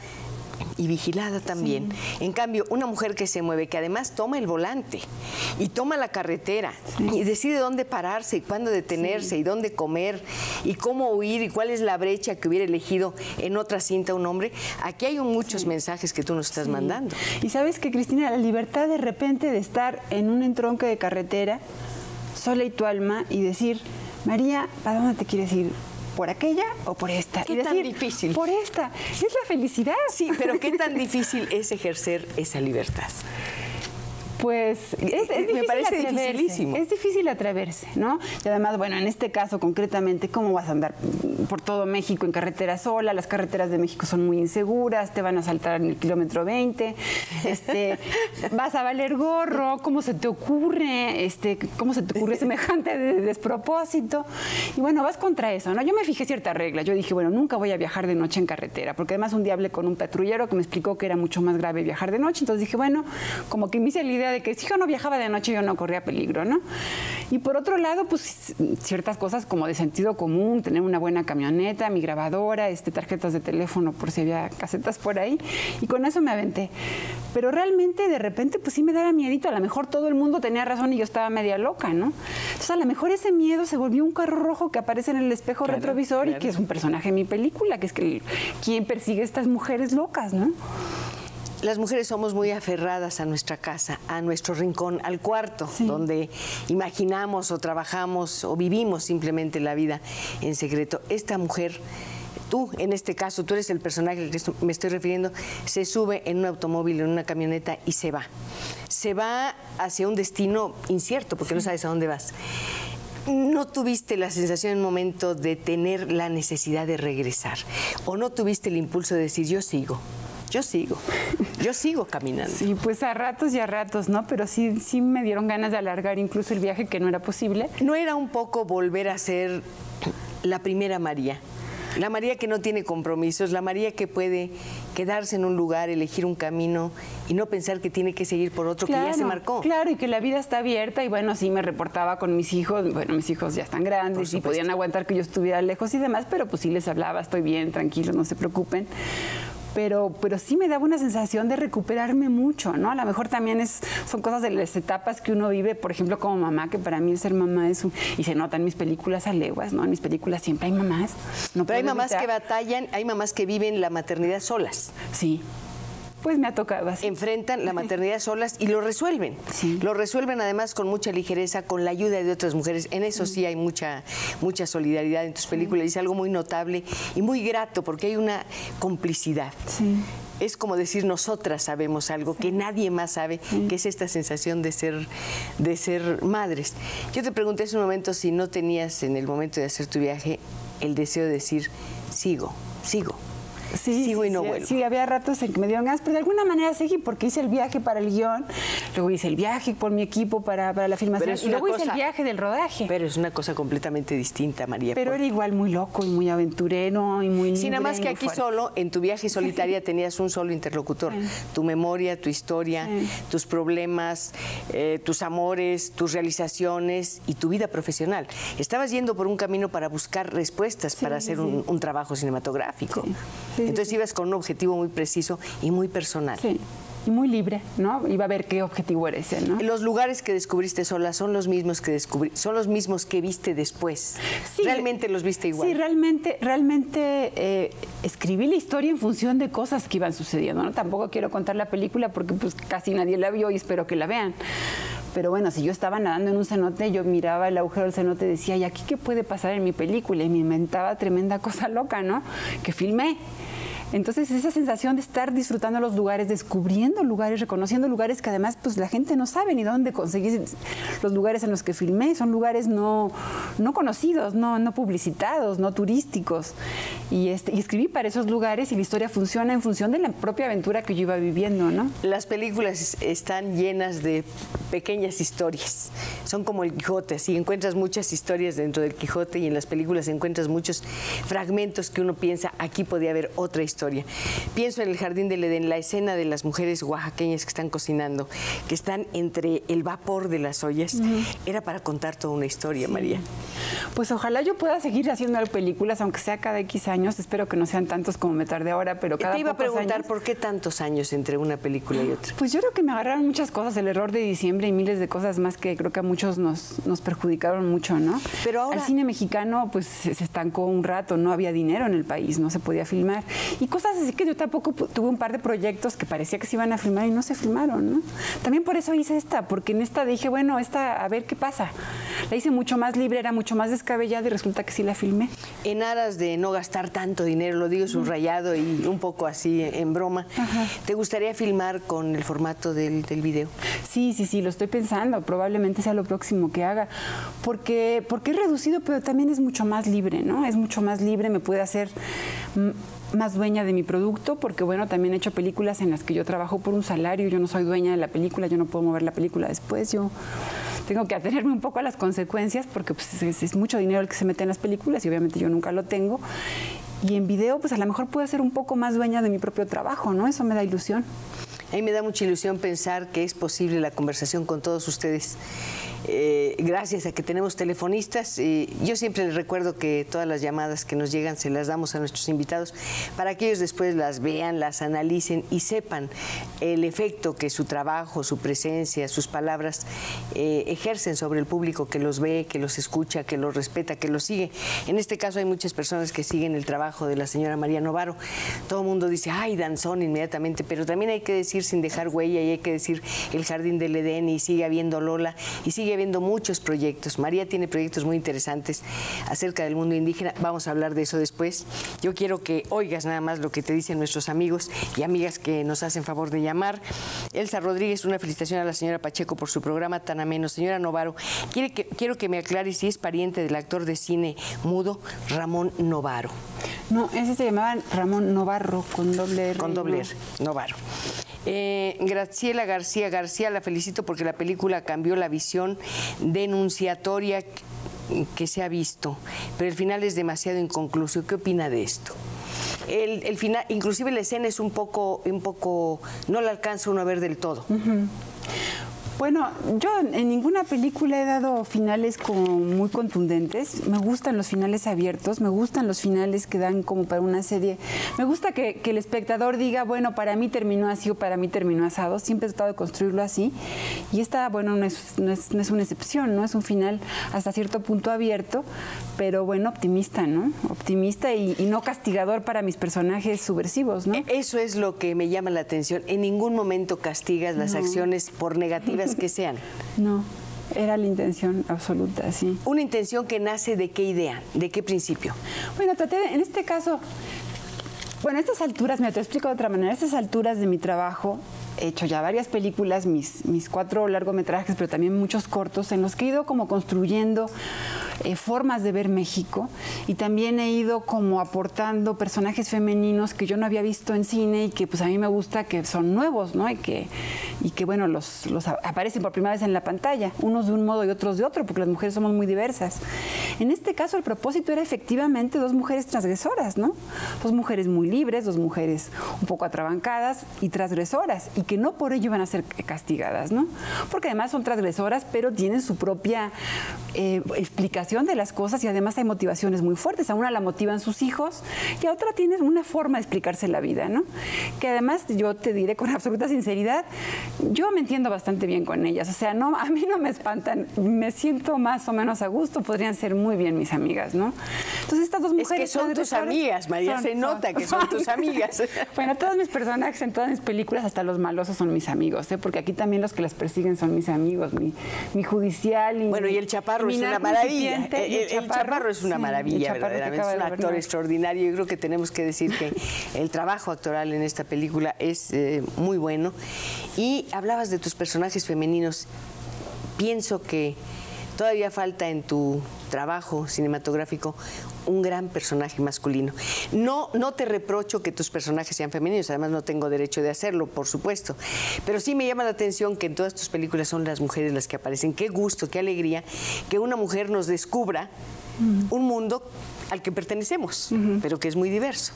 A: y vigilada también. Sí. En cambio, una mujer que se mueve, que además toma el volante y toma la carretera sí. y decide dónde pararse y cuándo detenerse sí. y dónde comer y cómo huir y cuál es la brecha que hubiera elegido en otra cinta un hombre, aquí hay muchos sí. mensajes que tú nos estás sí. mandando.
B: Y sabes que, Cristina, la libertad de repente de estar en un entronque de carretera, sola y tu alma, y decir, María, ¿para dónde te quieres ir? ¿Por aquella o por esta?
A: ¿Qué
B: y decir,
A: tan difícil?
B: Por esta. Es la felicidad.
A: Sí, pero ¿qué tan difícil es ejercer esa libertad?
B: Pues es, es difícil
A: me parece
B: atreverse,
A: dificilísimo.
B: Es difícil atreverse, ¿no? Y además, bueno, en este caso concretamente, ¿cómo vas a andar por todo México en carretera sola? Las carreteras de México son muy inseguras, te van a saltar en el kilómetro veinte, este, vas a valer gorro, ¿cómo se te ocurre? Este, ¿cómo se te ocurre semejante de despropósito? Y bueno, vas contra eso, ¿no? Yo me fijé ciertas reglas. Yo dije, bueno, nunca voy a viajar de noche en carretera, porque además un día hablé con un patrullero que me explicó que era mucho más grave viajar de noche. Entonces dije, bueno, como que me hice la idea de que si yo no viajaba de noche yo no corría peligro, ¿no? Y por otro lado, pues ciertas cosas como de sentido común, tener una buena camioneta, mi grabadora, este, tarjetas de teléfono por si había casetas por ahí, y con eso me aventé. Pero realmente de repente pues sí me daba miedito, a lo mejor todo el mundo tenía razón y yo estaba media loca, ¿no? Entonces a lo mejor ese miedo se volvió un carro rojo que aparece en el espejo claro, retrovisor claro. y que es un personaje en mi película, que es que quien persigue a estas mujeres locas, ¿no?
A: Las mujeres somos muy aferradas a nuestra casa, a nuestro rincón, al cuarto, sí. donde imaginamos o trabajamos o vivimos simplemente la vida en secreto. Esta mujer, tú en este caso, tú eres el personaje al que me estoy refiriendo, se sube en un automóvil, en una camioneta y se va. Se va hacia un destino incierto porque sí. no sabes a dónde vas. ¿No tuviste la sensación en un momento de tener la necesidad de regresar? ¿O no tuviste el impulso de decir, yo sigo? Yo sigo, yo sigo caminando.
B: Sí, pues a ratos y a ratos, ¿no? Pero sí, sí me dieron ganas de alargar incluso el viaje, que no era posible.
A: ¿No era un poco volver a ser la primera María? La María que no tiene compromisos, la María que puede quedarse en un lugar, elegir un camino y no pensar que tiene que seguir por otro
B: claro,
A: que ya se marcó.
B: Claro, y que la vida está abierta y bueno, sí me reportaba con mis hijos, bueno, mis hijos ya están grandes y podían aguantar que yo estuviera lejos y demás, pero pues sí les hablaba, estoy bien, tranquilos, no se preocupen. Pero, pero sí me daba una sensación de recuperarme mucho, ¿no? A lo mejor también es, son cosas de las etapas que uno vive, por ejemplo, como mamá, que para mí el ser mamá es un... Y se nota en mis películas a leguas, ¿no? En mis películas siempre hay mamás.
A: No pero hay mamás evitar. que batallan, hay mamás que viven la maternidad solas.
B: Sí. Pues me ha tocado así.
A: Enfrentan la maternidad solas y lo resuelven. Sí. Lo resuelven además con mucha ligereza, con la ayuda de otras mujeres. En eso sí, sí hay mucha, mucha solidaridad en tus películas. Sí. Es algo muy notable y muy grato porque hay una complicidad. Sí. Es como decir, nosotras sabemos algo sí. que nadie más sabe, sí. que es esta sensación de ser, de ser madres. Yo te pregunté hace un momento si no tenías en el momento de hacer tu viaje el deseo de decir, sigo, sigo.
B: Sí,
A: sigo
B: sí,
A: y no
B: sí,
A: vuelvo.
B: Sí, había ratos en que me dieron ganas, pero de alguna manera seguí porque hice el viaje para el guión, luego hice el viaje por mi equipo para, para la filmación y luego cosa, hice el viaje del rodaje.
A: Pero es una cosa completamente distinta, María.
B: Pero
A: por...
B: era igual muy loco y muy aventurero y muy
A: Sí,
B: libre,
A: nada más que aquí
B: fuerte.
A: Solo, en tu viaje solitaria tenías un solo interlocutor. Sí. Tu memoria, tu historia, sí. tus problemas, eh, tus amores, tus realizaciones y tu vida profesional. Estabas yendo por un camino para buscar respuestas, sí, para hacer sí. un, un trabajo cinematográfico. Sí. Sí, Entonces sí. ibas con un objetivo muy preciso y muy personal.
B: Sí. Y muy libre, ¿no? Iba a ver qué objetivo era ese, ¿no?
A: Los lugares que descubriste sola son los mismos que descubrí, son los mismos que viste después. Sí, ¿realmente los viste igual?
B: Sí, realmente, realmente eh, escribí la historia en función de cosas que iban sucediendo, ¿no? Tampoco quiero contar la película porque pues casi nadie la vio y espero que la vean. Pero bueno, si yo estaba nadando en un cenote, yo miraba el agujero del cenote y decía, ¿y aquí qué puede pasar en mi película? Y me inventaba tremenda cosa loca, ¿no? Que filmé. Entonces, esa sensación de estar disfrutando los lugares, descubriendo lugares, reconociendo lugares que además pues la gente no sabe ni dónde conseguir los lugares en los que filmé. Son lugares no, no conocidos, no, no publicitados, no turísticos. Y, este, y escribí para esos lugares y la historia funciona en función de la propia aventura que yo iba viviendo, ¿no?
A: Las películas están llenas de pequeñas historias. Son como el Quijote, así encuentras muchas historias dentro del Quijote y en las películas encuentras muchos fragmentos que uno piensa, aquí podía haber otra historia. Pienso en el Jardín del Edén, la escena de las mujeres oaxaqueñas que están cocinando, que están entre el vapor de las ollas. Uh-huh. Era para contar toda una historia, sí. María.
B: Pues ojalá yo pueda seguir haciendo películas, aunque sea cada X años. Espero que no sean tantos como me tardé ahora, pero cada
A: Te iba a preguntar,
B: años...
A: ¿por qué tantos años entre una película y otra?
B: Pues yo creo que me agarraron muchas cosas, el error de diciembre y miles de cosas más que creo que a muchos nos, nos perjudicaron mucho, ¿no?
A: Pero ahora...
B: Al cine mexicano pues se estancó un rato, no había dinero en el país, no se podía filmar. Y cosas así que yo tampoco tuve un par de proyectos que parecía que se iban a filmar y no se filmaron, ¿no? También por eso hice esta, porque en esta dije, bueno, esta, a ver qué pasa. La hice mucho más libre, era mucho más descabellada y resulta que sí la filmé.
A: En aras de no gastar tanto dinero, lo digo subrayado y un poco así en broma, Ajá. ¿te gustaría filmar con el formato del, del video?
B: Sí, sí, sí, lo estoy pensando, probablemente sea lo próximo que haga, porque, porque es reducido, pero también es mucho más libre, ¿no? Es mucho más libre, me puede hacer... más dueña de mi producto, porque bueno, también he hecho películas en las que yo trabajo por un salario, yo no soy dueña de la película, yo no puedo mover la película después, yo tengo que atenerme un poco a las consecuencias, porque pues, es, es mucho dinero el que se mete en las películas y obviamente yo nunca lo tengo. Y en video, pues a lo mejor puedo ser un poco más dueña de mi propio trabajo, ¿no? Eso me da ilusión.
A: A mí me da mucha ilusión pensar que es posible la conversación con todos ustedes. Eh, gracias a que tenemos telefonistas. Eh, yo siempre les recuerdo que todas las llamadas que nos llegan se las damos a nuestros invitados para que ellos después las vean, las analicen y sepan el efecto que su trabajo, su presencia, sus palabras eh, ejercen sobre el público que los ve, que los escucha, que los respeta, que los sigue. En este caso hay muchas personas que siguen el trabajo de la señora María Novaro. Todo el mundo dice, ay, danzón inmediatamente, pero también hay que decir sin dejar huella y hay que decir el Jardín del Edén y sigue habiendo Lola y sigue habiendo muchos proyectos. María tiene proyectos muy interesantes acerca del mundo indígena. Vamos a hablar de eso después. Yo quiero que oigas nada más lo que te dicen nuestros amigos y amigas que nos hacen favor de llamar. Elsa Rodríguez, una felicitación a la señora Pacheco por su programa tan ameno. Señora Novaro, quiere que, quiero que me aclare si es pariente del actor de cine mudo Ramón Novaro.
B: No, ese se llamaba Ramón Novarro, con doble R.
A: Con doble R, Novaro. Eh, Graciela García García, la felicito porque la película cambió la visión denunciatoria que se ha visto, pero el final es demasiado inconcluso. ¿Qué opina de esto? El, el final, inclusive la escena es un poco, un poco, no la alcanza uno a ver del todo.
B: Uh-huh. Bueno, yo en ninguna película he dado finales como muy contundentes. Me gustan los finales abiertos, me gustan los finales que dan como para una serie. Me gusta que, que el espectador diga, bueno, para mí terminó así o para mí terminó asado. Siempre he tratado de construirlo así. Y esta, bueno, no es, no es, no es una excepción, ¿no? Es un final hasta cierto punto abierto, pero bueno, optimista, ¿no? Optimista y, y no castigador para mis personajes subversivos, ¿no?
A: Eso es lo que me llama la atención. En ningún momento castigas las no. acciones por negativas que sean.
B: No, era la intención absoluta, sí.
A: ¿Una intención que nace de qué idea, de qué principio?
B: Bueno, traté de, en este caso, bueno, a estas alturas, me te explico de otra manera, a estas alturas de mi trabajo, he hecho ya varias películas, mis, mis cuatro largometrajes, pero también muchos cortos, en los que he ido como construyendo eh, formas de ver México y también he ido como aportando personajes femeninos que yo no había visto en cine y que pues a mí me gusta que son nuevos, ¿no? Y que, y que bueno, los, los aparecen por primera vez en la pantalla, unos de un modo y otros de otro, porque las mujeres somos muy diversas. En este caso el propósito era efectivamente dos mujeres transgresoras, ¿no? Dos mujeres muy libres, dos mujeres un poco atrabancadas y transgresoras, y que no por ello van a ser castigadas, ¿no? Porque además son transgresoras, pero tienen su propia eh, explicación de las cosas y además hay motivaciones muy fuertes. A una la motivan sus hijos y a otra tiene una forma de explicarse la vida, ¿no? Que además yo te diré con absoluta sinceridad, yo me entiendo bastante bien con ellas, o sea, no, a mí no me espantan, me siento más o menos a gusto, podrían ser muy bien mis amigas, ¿no? Entonces estas dos mujeres...
A: Es que son tus amigas, María, son, se nota son, que son, son tus amigas.
B: Bueno, todos mis personajes en todas mis películas, hasta los malosos son mis amigos, ¿eh? Porque aquí también los que las persiguen son mis amigos, mi, mi judicial y
A: bueno, y el Chaparro es una maravilla. El, el, el Chaparro, Chaparro es una sí, maravilla, verdaderamente. Es un actor extraordinario. Yo creo que tenemos que decir que el trabajo actoral en esta película es eh, muy bueno. Y hablabas de tus personajes femeninos. Pienso que todavía falta en tu trabajo cinematográfico un gran personaje masculino. No, no te reprocho que tus personajes sean femeninos, además no tengo derecho de hacerlo, por supuesto, pero sí me llama la atención que en todas tus películas son las mujeres las que aparecen. Qué gusto, qué alegría que una mujer nos descubra uh-huh. un mundo al que pertenecemos, uh-huh. pero que es muy diverso.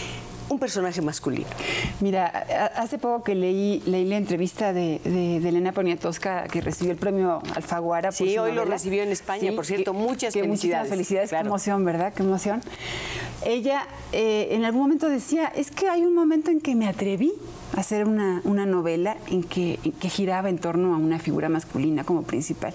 A: Un personaje masculino.
B: Mira, hace poco que leí, leí la entrevista de, de, de Elena Poniatowska, que recibió el premio Alfaguara.
A: Sí, hoy lo recibió en España, sí, por cierto, que, muchas que felicidades.
B: Muchas felicidades, claro. Qué emoción, ¿verdad? Qué emoción. Ella eh, en algún momento decía, es que hay un momento en que me atreví a hacer una, una novela en que, en que giraba en torno a una figura masculina como principal.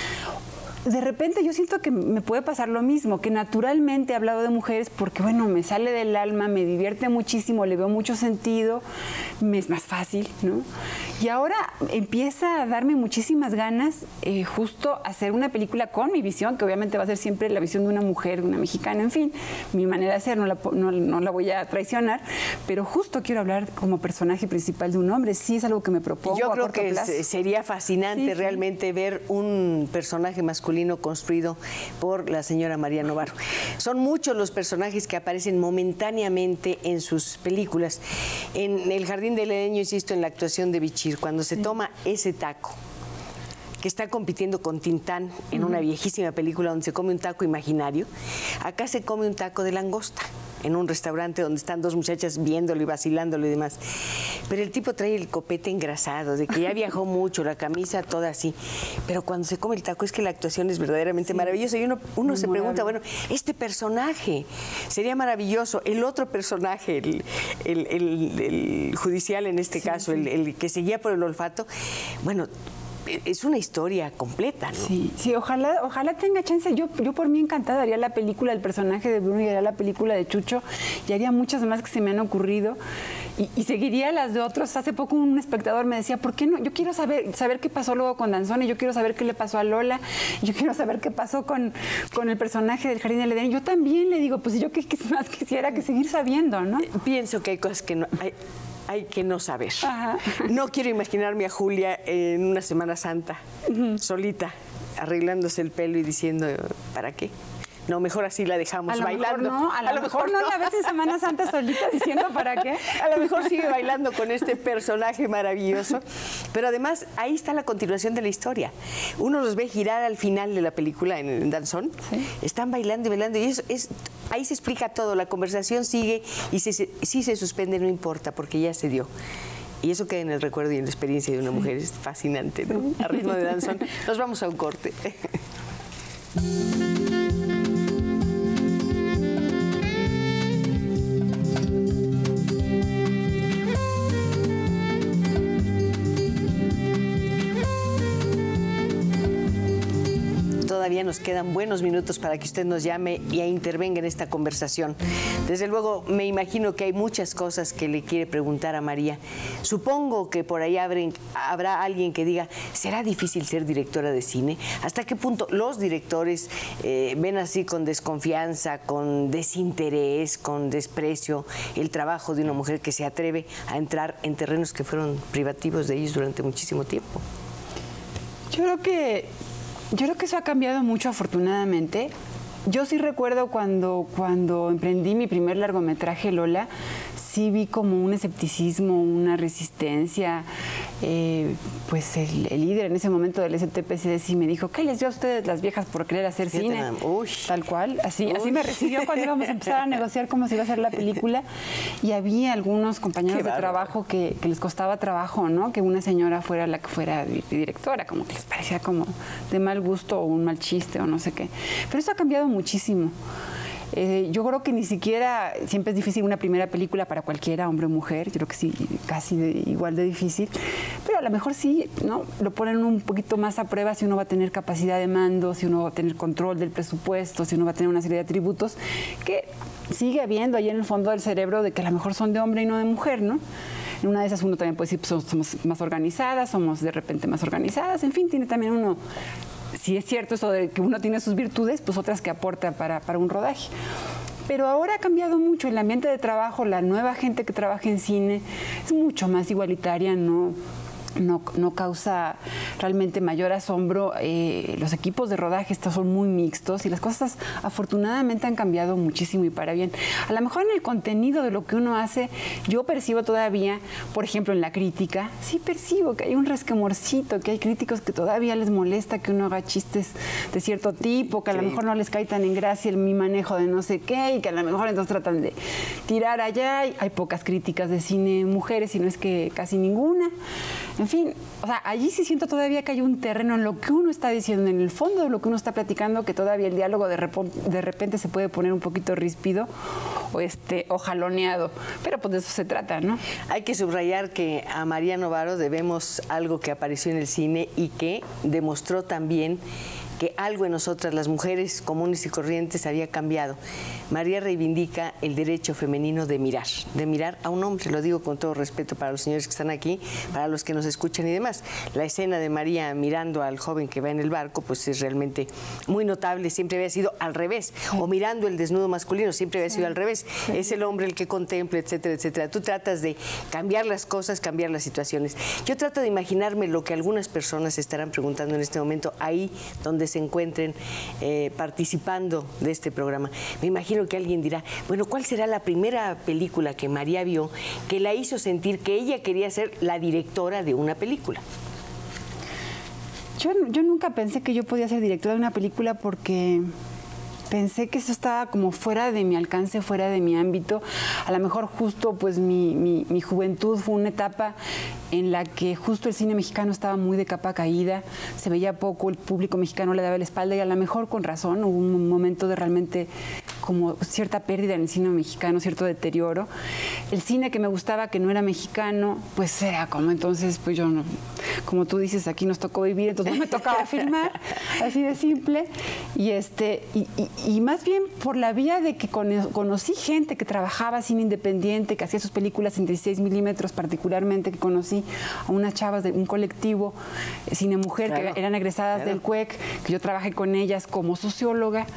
B: De repente yo siento que me puede pasar lo mismo, que naturalmente he hablado de mujeres porque, bueno, me sale del alma, me divierte muchísimo, le veo mucho sentido, me es más fácil, ¿no? Y ahora empieza a darme muchísimas ganas eh, justo hacer una película con mi visión, que obviamente va a ser siempre la visión de una mujer, de una mexicana, en fin, mi manera de ser, no la, no, no la voy a traicionar, pero justo quiero hablar como personaje principal de un hombre, sí es algo que me propongo.
A: Yo
B: a
A: creo
B: corto
A: que
B: plazo.
A: Sería fascinante sí, realmente sí. ver un personaje masculino construido por la señora María Novarro. Son muchos los personajes que aparecen momentáneamente en sus películas. En El Jardín del Edén, insisto en la actuación de Bichir, cuando se sí. toma ese taco que está compitiendo con Tintán en uh-huh. una viejísima película donde se come un taco imaginario, acá se come un taco de langosta en un restaurante donde están dos muchachas viéndolo y vacilándolo y demás. Pero el tipo trae el copete engrasado, de que ya viajó mucho, la camisa toda así. Pero cuando se come el taco es que la actuación es verdaderamente sí. maravillosa. Y uno, uno se pregunta, bueno, este personaje sería maravilloso. El otro personaje, el, el, el, el judicial en este sí, caso, sí. El, el que seguía por el olfato, bueno, es una historia completa, ¿no?
B: Sí, sí, ojalá, ojalá tenga chance. Yo, yo por mí encantada haría la película del personaje de Bruno y haría la película de Chucho y haría muchas más que se me han ocurrido y, y seguiría las de otros. Hace poco un espectador me decía, ¿por qué no? Yo quiero saber, saber qué pasó luego con Danzón y yo quiero saber qué le pasó a Lola, yo quiero saber qué pasó con, con el personaje del Jardín del Edén. Yo también le digo, pues yo qué más quisiera que seguir sabiendo, ¿no?
A: Pienso que hay cosas que no... Hay... Hay que no saber.
B: Ajá.
A: No quiero imaginarme a Julia en una Semana Santa, uh-huh. solita, arreglándose el pelo y diciendo, ¿para qué? No, mejor así la dejamos
B: a lo
A: bailando.
B: Mejor no, a, lo a lo mejor, mejor no, la ves en Semana Santa solita diciendo para qué.
A: A lo mejor sigue bailando con este personaje maravilloso. Pero además, ahí está la continuación de la historia. Uno los ve girar al final de la película en, en Danzón. ¿Sí? Están bailando y bailando. Y es, es, ahí se explica todo. La conversación sigue y si se, si se suspende, no importa, porque ya se dio. Y eso queda en el recuerdo y en la experiencia de una mujer. Es fascinante, ¿no? A ritmo de Danzón. Nos vamos a un corte. Todavía nos quedan buenos minutos para que usted nos llame y intervenga en esta conversación. Desde luego, me imagino que hay muchas cosas que le quiere preguntar a María. Supongo que por ahí abren, habrá alguien que diga, ¿será difícil ser directora de cine? ¿Hasta qué punto los directores eh, ven así con desconfianza, con desinterés, con desprecio el trabajo de una mujer que se atreve a entrar en terrenos que fueron privativos de ellos durante muchísimo tiempo?
B: Yo creo que Yo creo que eso ha cambiado mucho, afortunadamente. Yo sí recuerdo cuando, cuando emprendí mi primer largometraje, Lola, sí vi como un escepticismo, una resistencia. Eh, pues el, el líder en ese momento del S T P C sí me dijo, ¿qué les dio a ustedes las viejas por querer hacer sí, cine?
A: Uy.
B: Tal cual, así, así me recibió cuando íbamos a empezar a negociar cómo se iba a hacer la película. Y había algunos compañeros de trabajo que, que les costaba trabajo, ¿no? Que una señora fuera la que fuera directora, como que les parecía como de mal gusto o un mal chiste o no sé qué. Pero eso ha cambiado muchísimo. Eh, yo creo que ni siquiera, siempre es difícil una primera película para cualquiera, hombre o mujer, yo creo que sí, casi de, igual de difícil, pero a lo mejor sí, ¿no? Lo ponen un poquito más a prueba si uno va a tener capacidad de mando, si uno va a tener control del presupuesto, si uno va a tener una serie de atributos que sigue habiendo ahí en el fondo del cerebro de que a lo mejor son de hombre y no de mujer, ¿no? En una de esas uno también puede decir, pues somos más organizadas, somos de repente más organizadas, en fin, tiene también uno... Si es cierto eso de que uno tiene sus virtudes, pues otras que aporta para, para un rodaje. Pero ahora ha cambiado mucho el ambiente de trabajo, la nueva gente que trabaja en cine es mucho más igualitaria, no... No, no causa realmente mayor asombro. Eh, los equipos de rodaje estos son muy mixtos y las cosas afortunadamente han cambiado muchísimo y para bien. A lo mejor en el contenido de lo que uno hace, yo percibo todavía, por ejemplo en la crítica, sí percibo que hay un resquemorcito, que hay críticos que todavía les molesta que uno haga chistes de cierto tipo, que a sí. lo mejor no les cae tan en gracia el mi manejo de no sé qué y que a lo mejor entonces tratan de tirar allá. Hay pocas críticas de cine mujeres, y no es que casi ninguna. En fin, o sea, allí sí siento todavía que hay un terreno en lo que uno está diciendo, en el fondo de lo que uno está platicando, que todavía el diálogo de, de repente se puede poner un poquito ríspido o, este, o jaloneado, pero pues de eso se trata, ¿no?
A: Hay que subrayar que a María Novaro debemos algo que apareció en el cine y que demostró también que algo en nosotras, las mujeres comunes y corrientes, había cambiado. María reivindica el derecho femenino de mirar, de mirar a un hombre, lo digo con todo respeto para los señores que están aquí, para los que nos escuchan y demás. La escena de María mirando al joven que va en el barco, pues es realmente muy notable, siempre había sido al revés, o mirando el desnudo masculino, siempre había sido al revés. Es el hombre el que contempla, etcétera, etcétera. Tú tratas de cambiar las cosas, cambiar las situaciones. Yo trato de imaginarme lo que algunas personas estarán preguntando en este momento, ahí donde se encuentren eh, participando de este programa. Me imagino que alguien dirá, bueno, ¿cuál será la primera película que María vio que la hizo sentir que ella quería ser la directora de una película?
B: Yo, yo nunca pensé que yo podía ser directora de una película porque pensé que eso estaba como fuera de mi alcance, fuera de mi ámbito. A lo mejor justo pues mi, mi, mi juventud fue una etapa en la que justo el cine mexicano estaba muy de capa caída, se veía poco, el público mexicano le daba la espalda y a lo mejor con razón, hubo un momento de realmente como cierta pérdida en el cine mexicano, cierto deterioro. El cine que me gustaba, que no era mexicano, pues era como entonces, pues yo no, como tú dices, aquí nos tocó vivir, entonces no me tocaba filmar, así de simple. Y, este, y, y, y más bien por la vía de que conocí gente que trabajaba cine independiente, que hacía sus películas en dieciséis milímetros particularmente, que conocí a unas chavas de un colectivo, Cine Mujer, claro, que eran egresadas claro. del C U E C, que yo trabajé con ellas como socióloga.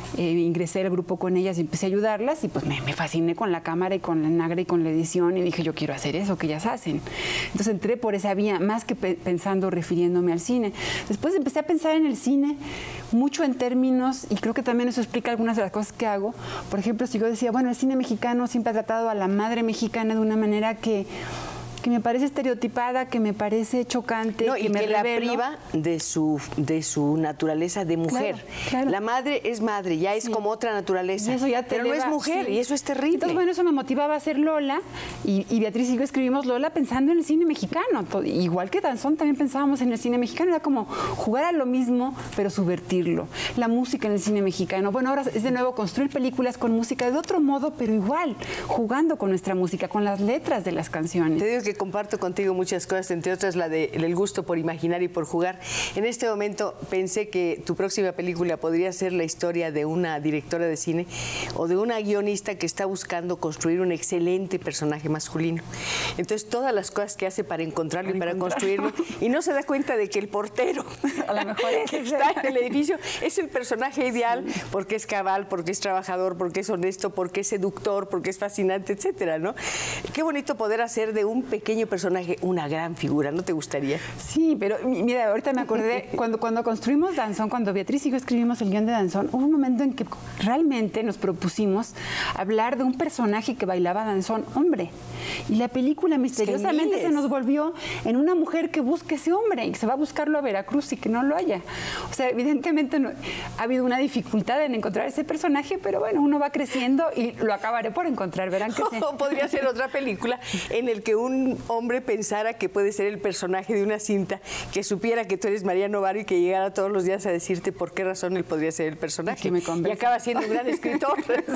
B: eh, ingresé al grupo con ellas y empecé a ayudarlas y pues me, me fasciné con la cámara y con la nagra y con la edición y dije, yo quiero hacer eso que ellas hacen. Entonces entré por esa vía, más que pe pensando, refiriéndome al cine. Después empecé a pensar en el cine mucho en términos, y creo que también eso explica algunas de las cosas que hago. Por ejemplo, si yo decía, bueno, el cine mexicano siempre ha tratado a la madre mexicana de una manera que que me parece estereotipada, que me parece chocante,
A: no,
B: que
A: y
B: me
A: que la
B: revelo.
A: priva de su, de su naturaleza de mujer.
B: Claro, claro.
A: La madre es madre, ya es sí. como otra naturaleza.
B: Y eso ya te
A: pero
B: eleva,
A: no es mujer,
B: sí.
A: y eso es terrible.
B: Entonces, bueno, eso me motivaba a hacer Lola, y, y Beatriz y yo escribimos Lola pensando en el cine mexicano. Todo, igual que Danzón, también pensábamos en el cine mexicano. Era como jugar a lo mismo, pero subvertirlo. La música en el cine mexicano. Bueno, ahora es de nuevo construir películas con música de otro modo, pero igual, jugando con nuestra música, con las letras de las canciones.
A: Te digo que comparto contigo muchas cosas, entre otras la de el gusto por imaginar y por jugar. En este momento pensé que tu próxima película podría ser la historia de una directora de cine o de una guionista que está buscando construir un excelente personaje masculino. Entonces, todas las cosas que hace para encontrarlo y para construirlo, y no se da cuenta de que el portero
B: a lo mejor es
A: que está en el edificio es el personaje ideal, sí. porque es cabal, porque es trabajador, porque es honesto, porque es seductor, porque es fascinante, etcétera, ¿no? Qué bonito poder hacer de un pequeño personaje una gran figura, ¿no te gustaría?
B: Sí, pero mira, ahorita me acordé, cuando, cuando construimos Danzón, cuando Beatriz y yo escribimos el guión de Danzón, hubo un momento en que realmente nos propusimos hablar de un personaje que bailaba danzón hombre. Y la película misteriosamente es que se nos volvió en una mujer que busca ese hombre y que se va a buscarlo a Veracruz y que no lo haya. O sea, evidentemente no, ha habido una dificultad en encontrar ese personaje, pero bueno, uno va creciendo y lo acabaré por encontrar, verán que sí.
A: Podría ser otra película en el que un hombre pensara que puede ser el personaje de una cinta, que supiera que tú eres María Novaro y que llegara todos los días a decirte por qué razón él podría ser el personaje.
B: Que me
A: y acaba siendo un gran escritor.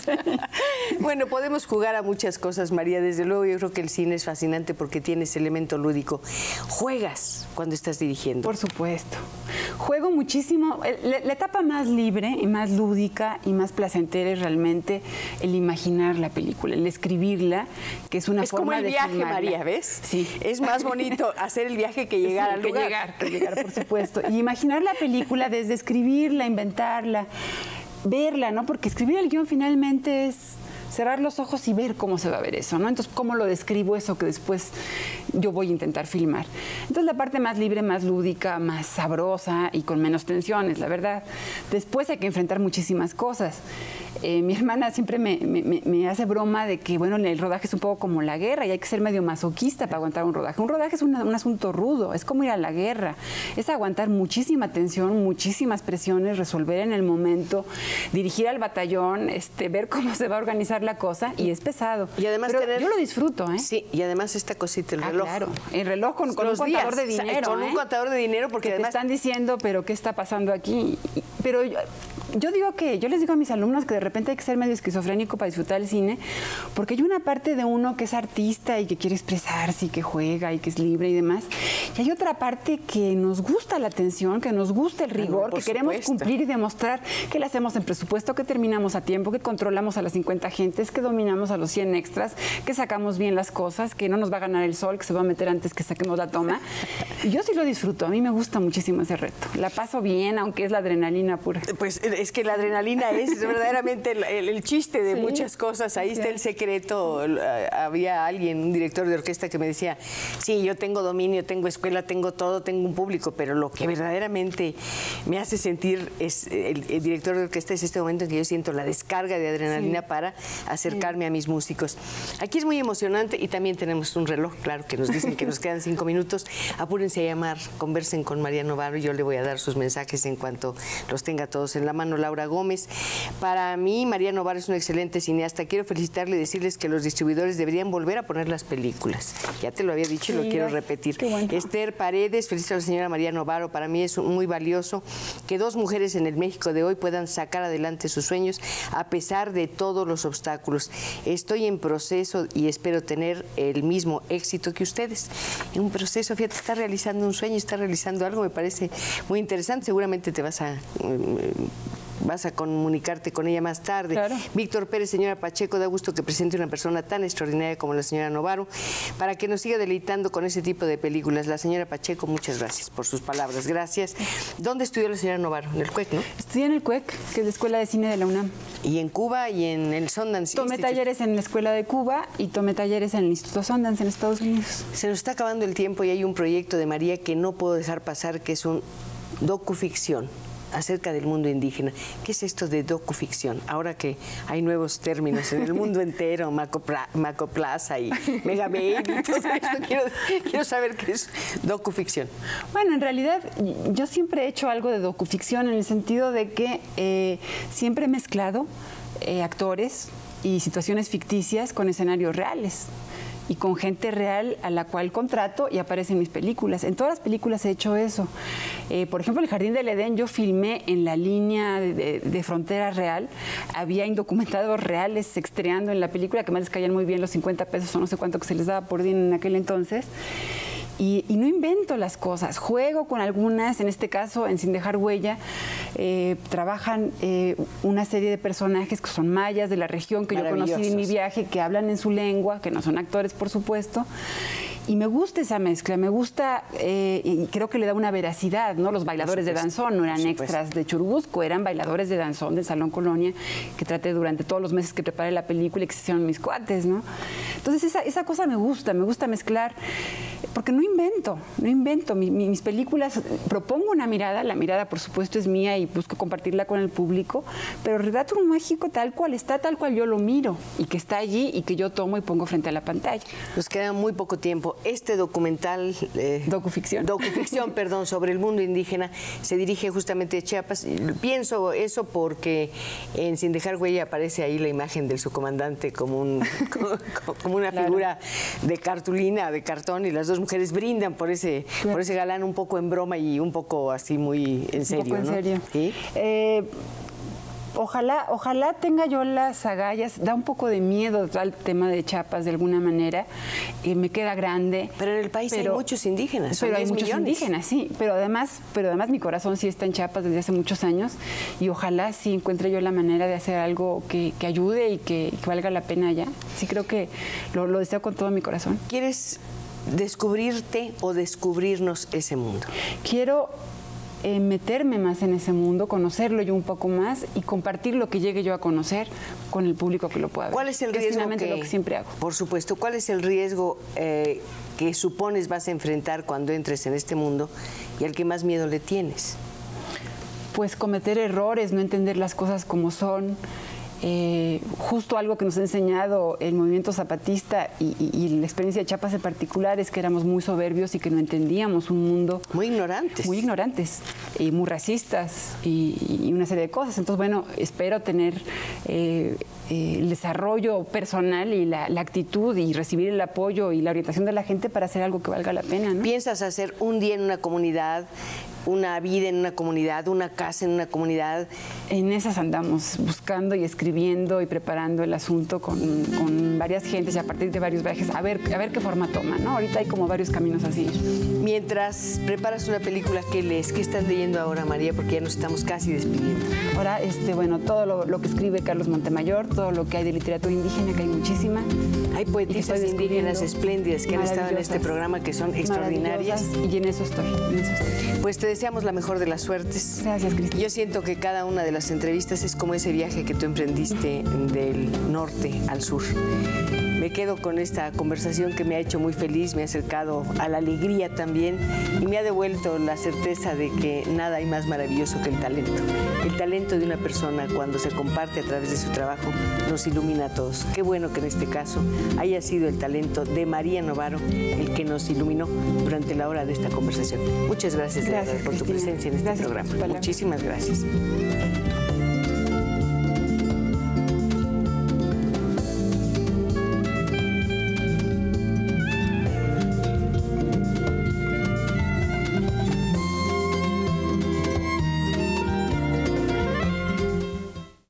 A: Bueno, podemos jugar a muchas cosas, María. Desde luego yo creo que el cine es fascinante porque tiene ese elemento lúdico. ¿Juegas cuando estás dirigiendo?
B: Por supuesto. Juego muchísimo. La, la etapa más libre y más lúdica y más placentera es realmente el imaginar la película, el escribirla, que es una
A: es
B: forma de
A: Es como el viaje,
B: filmarla.
A: María, ¿ves?
B: Sí.
A: Es más bonito hacer el viaje que llegar
B: sí,
A: al
B: que
A: lugar.
B: Llegar, que llegar, por supuesto. Y imaginar la película desde escribirla, inventarla, verla, ¿no? Porque escribir el guión finalmente es cerrar los ojos y ver cómo se va a ver eso, ¿no? Entonces, ¿cómo lo describo eso que después yo voy a intentar filmar? Entonces, la parte más libre, más lúdica, más sabrosa y con menos tensiones, la verdad. Después hay que enfrentar muchísimas cosas. Eh, mi hermana siempre me, me, me hace broma de que, bueno, el rodaje es un poco como la guerra y hay que ser medio masoquista para aguantar un rodaje. Un rodaje es una, un asunto rudo, es como ir a la guerra. Es aguantar muchísima tensión, muchísimas presiones, resolver en el momento, dirigir al batallón, este, ver cómo se va a organizar la cosa, y es pesado.
A: Y además
B: Pero
A: tener...
B: yo lo disfruto, ¿eh?
A: Sí, y además esta cosita, el
B: ah,
A: reloj.
B: Claro, el reloj con, con un contador de dinero.
A: O sea, con
B: ¿eh?
A: un contador de dinero, porque
B: que
A: además...
B: te están diciendo, pero ¿qué está pasando aquí? Pero yo, yo digo que, yo les digo a mis alumnos que de repente hay que ser medio esquizofrénico para disfrutar el cine, porque hay una parte de uno que es artista y que quiere expresarse y que juega y que es libre y demás, y hay otra parte que nos gusta la atención, que nos gusta el rigor,
A: no,
B: que queremos
A: supuesto.
B: cumplir y demostrar que le hacemos en presupuesto, que terminamos a tiempo, que controlamos a las cincuenta gentes, que dominamos a los cien extras, que sacamos bien las cosas, que no nos va a ganar el sol, que se va a meter antes que saquemos la toma. Y yo sí lo disfruto, a mí me gusta muchísimo ese reto. La paso bien, aunque es la adrenalina pura.
A: Pues es que la adrenalina es verdaderamente el, el, el chiste de
B: sí.
A: muchas cosas. Ahí sí. está el secreto. Había alguien, un director de orquesta que me decía, sí, yo tengo dominio, tengo escuela, tengo todo, tengo un público, pero lo que verdaderamente me hace sentir es el, el director de orquesta es este momento en que yo siento la descarga de adrenalina sí. para acercarme sí. a mis músicos. Aquí es muy emocionante y también tenemos un reloj, claro, que nos dicen que nos quedan cinco minutos. Apúrense a llamar, conversen con María Novaro y yo le voy a dar sus mensajes en cuanto los tenga todos en la mano. Laura Gómez. Para mí, María Novaro es una excelente cineasta. Quiero felicitarle y decirles que los distribuidores deberían volver a poner las películas. Ya te lo había dicho y sí, lo quiero repetir.
B: Bueno.
A: Esther Paredes, felicito a la señora María Novaro. Para mí es muy valioso que dos mujeres en el México de hoy puedan sacar adelante sus sueños a pesar de todos los obstáculos. Estoy en proceso y espero tener el mismo éxito que ustedes. En un proceso, fíjate, está realizando un sueño, está realizando algo, me parece muy interesante. Seguramente te vas a... vas a comunicarte con ella más tarde.
B: Claro.
A: Víctor Pérez, señora Pacheco, da gusto que presente una persona tan extraordinaria como la señora Novaro para que nos siga deleitando con ese tipo de películas. La señora Pacheco, muchas gracias por sus palabras. Gracias. ¿Dónde estudió la señora Novaro? En el C U E C, ¿no?
B: Estudié en el C U E C, que es la Escuela de Cine de la UNAM.
A: Y en Cuba y en el Sundance
B: Tomé
A: Institute.
B: talleres en la Escuela de Cuba y tomé talleres en el Instituto Sundance en Estados Unidos.
A: Se nos está acabando el tiempo y hay un proyecto de María que no puedo dejar pasar, que es un docuficción acerca del mundo indígena. ¿Qué es esto de docuficción? Ahora que hay nuevos términos en el mundo entero, Macopla, Macoplaza y Megababy y todo esto, quiero, quiero saber qué es docuficción.
B: Bueno, en realidad yo siempre he hecho algo de docuficción en el sentido de que eh, siempre he mezclado eh, actores y situaciones ficticias con escenarios reales y con gente real a la cual contrato y aparece en mis películas. En todas las películas he hecho eso. Eh, por ejemplo, El Jardín del Edén yo filmé en la línea de, de, de frontera real. Había indocumentados reales extreando en la película, que más les caían muy bien los cincuenta pesos o no sé cuánto que se les daba por día en aquel entonces. Y, y no invento las cosas, juego con algunas, en este caso en Sin Dejar Huella, eh, trabajan eh, una serie de personajes que son mayas de la región que yo conocí en mi viaje, que hablan en su lengua, que no son actores por supuesto. Y me gusta esa mezcla, me gusta, eh, y creo que le da una veracidad, ¿no? Los bailadores de danzón no eran extras de Churubusco, eran bailadores de danzón del Salón Colonia, que traté durante todos los meses que preparé la película y que se hicieron mis cuates, ¿no? Entonces esa, esa cosa me gusta, me gusta mezclar, porque no invento, no invento. Mi, mi, mis películas, propongo una mirada, la mirada por supuesto es mía y busco compartirla con el público, pero el relato mágico tal cual está, tal cual yo lo miro, y que está allí y que yo tomo y pongo frente a la pantalla.
A: Nos queda muy poco tiempo. Este documental... Eh,
B: docuficción.
A: Docuficción, perdón, sobre el mundo indígena, se dirige justamente a Chiapas. Pienso eso porque en Sin Dejar Huella aparece ahí la imagen del subcomandante como, un, como, como una
B: claro.
A: figura de cartulina, de cartón, y las dos mujeres brindan por ese, claro. por ese galán un poco en broma y un poco así muy en serio.
B: Un poco en
A: ¿no?
B: serio.
A: ¿Sí?
B: Eh, Ojalá, ojalá tenga yo las agallas, da un poco de miedo al tema de Chiapas de alguna manera, eh, me queda grande.
A: Pero en el país
B: pero,
A: hay muchos indígenas, son
B: pero hay muchos
A: millones.
B: indígenas, sí, pero además, pero además mi corazón sí está en Chiapas desde hace muchos años y ojalá sí encuentre yo la manera de hacer algo que, que ayude y que, que valga la pena allá. Sí creo que lo, lo deseo con todo mi corazón.
A: ¿Quieres descubrirte o descubrirnos ese mundo?
B: Quiero... Eh, meterme más en ese mundo, conocerlo yo un poco más y compartir lo que llegue yo a conocer con el público que lo pueda ver.
A: ¿Cuál es el
B: que
A: riesgo?
B: Es finalmente
A: que,
B: lo que siempre hago.
A: Por supuesto. ¿Cuál es el riesgo eh, que supones vas a enfrentar cuando entres en este mundo y al que más miedo le tienes?
B: Pues cometer errores, no entender las cosas como son. Eh, justo algo que nos ha enseñado el movimiento zapatista y, y, y la experiencia de Chiapas en particular es que éramos muy soberbios y que no entendíamos un mundo...
A: Muy ignorantes.
B: Muy ignorantes y muy racistas y, y una serie de cosas. Entonces, bueno, espero tener eh, eh, el desarrollo personal y la, la actitud y recibir el apoyo y la orientación de la gente para hacer algo que valga la pena, ¿no?
A: ¿Piensas hacer un día en una comunidad, una vida en una comunidad, una casa en una comunidad?
B: En esas andamos, buscando y escribiendo y preparando el asunto con, con varias gentes y a partir de varios viajes, a ver, a ver qué forma toma, ¿no? Ahorita hay como varios caminos así.
A: Mientras preparas una película, ¿qué lees? ¿Qué estás leyendo ahora, María? Porque ya nos estamos casi despidiendo.
B: Ahora, este, bueno, todo lo, lo que escribe Carlos Montemayor, todo lo que hay de literatura indígena, que hay muchísima.
A: Hay poetisas indígenas espléndidas que han estado en este programa que son extraordinarias.
B: Y en eso estoy, en eso estoy.
A: Pues te deseamos la mejor de las suertes.
B: Gracias, Cristina.
A: Yo siento que cada una de las entrevistas es como ese viaje que tú emprendiste del norte al sur. Me quedo con esta conversación que me ha hecho muy feliz, me ha acercado a la alegría también y me ha devuelto la certeza de que nada hay más maravilloso que el talento. El talento de una persona cuando se comparte a través de su trabajo nos ilumina a todos. Qué bueno que en este caso haya sido el talento de María Novaro el que nos iluminó durante la hora de esta conversación. Muchas gracias,
B: gracias
A: de verdad, por tu
B: Cristina.
A: presencia en este
B: Gracias
A: programa. Muchísimas gracias.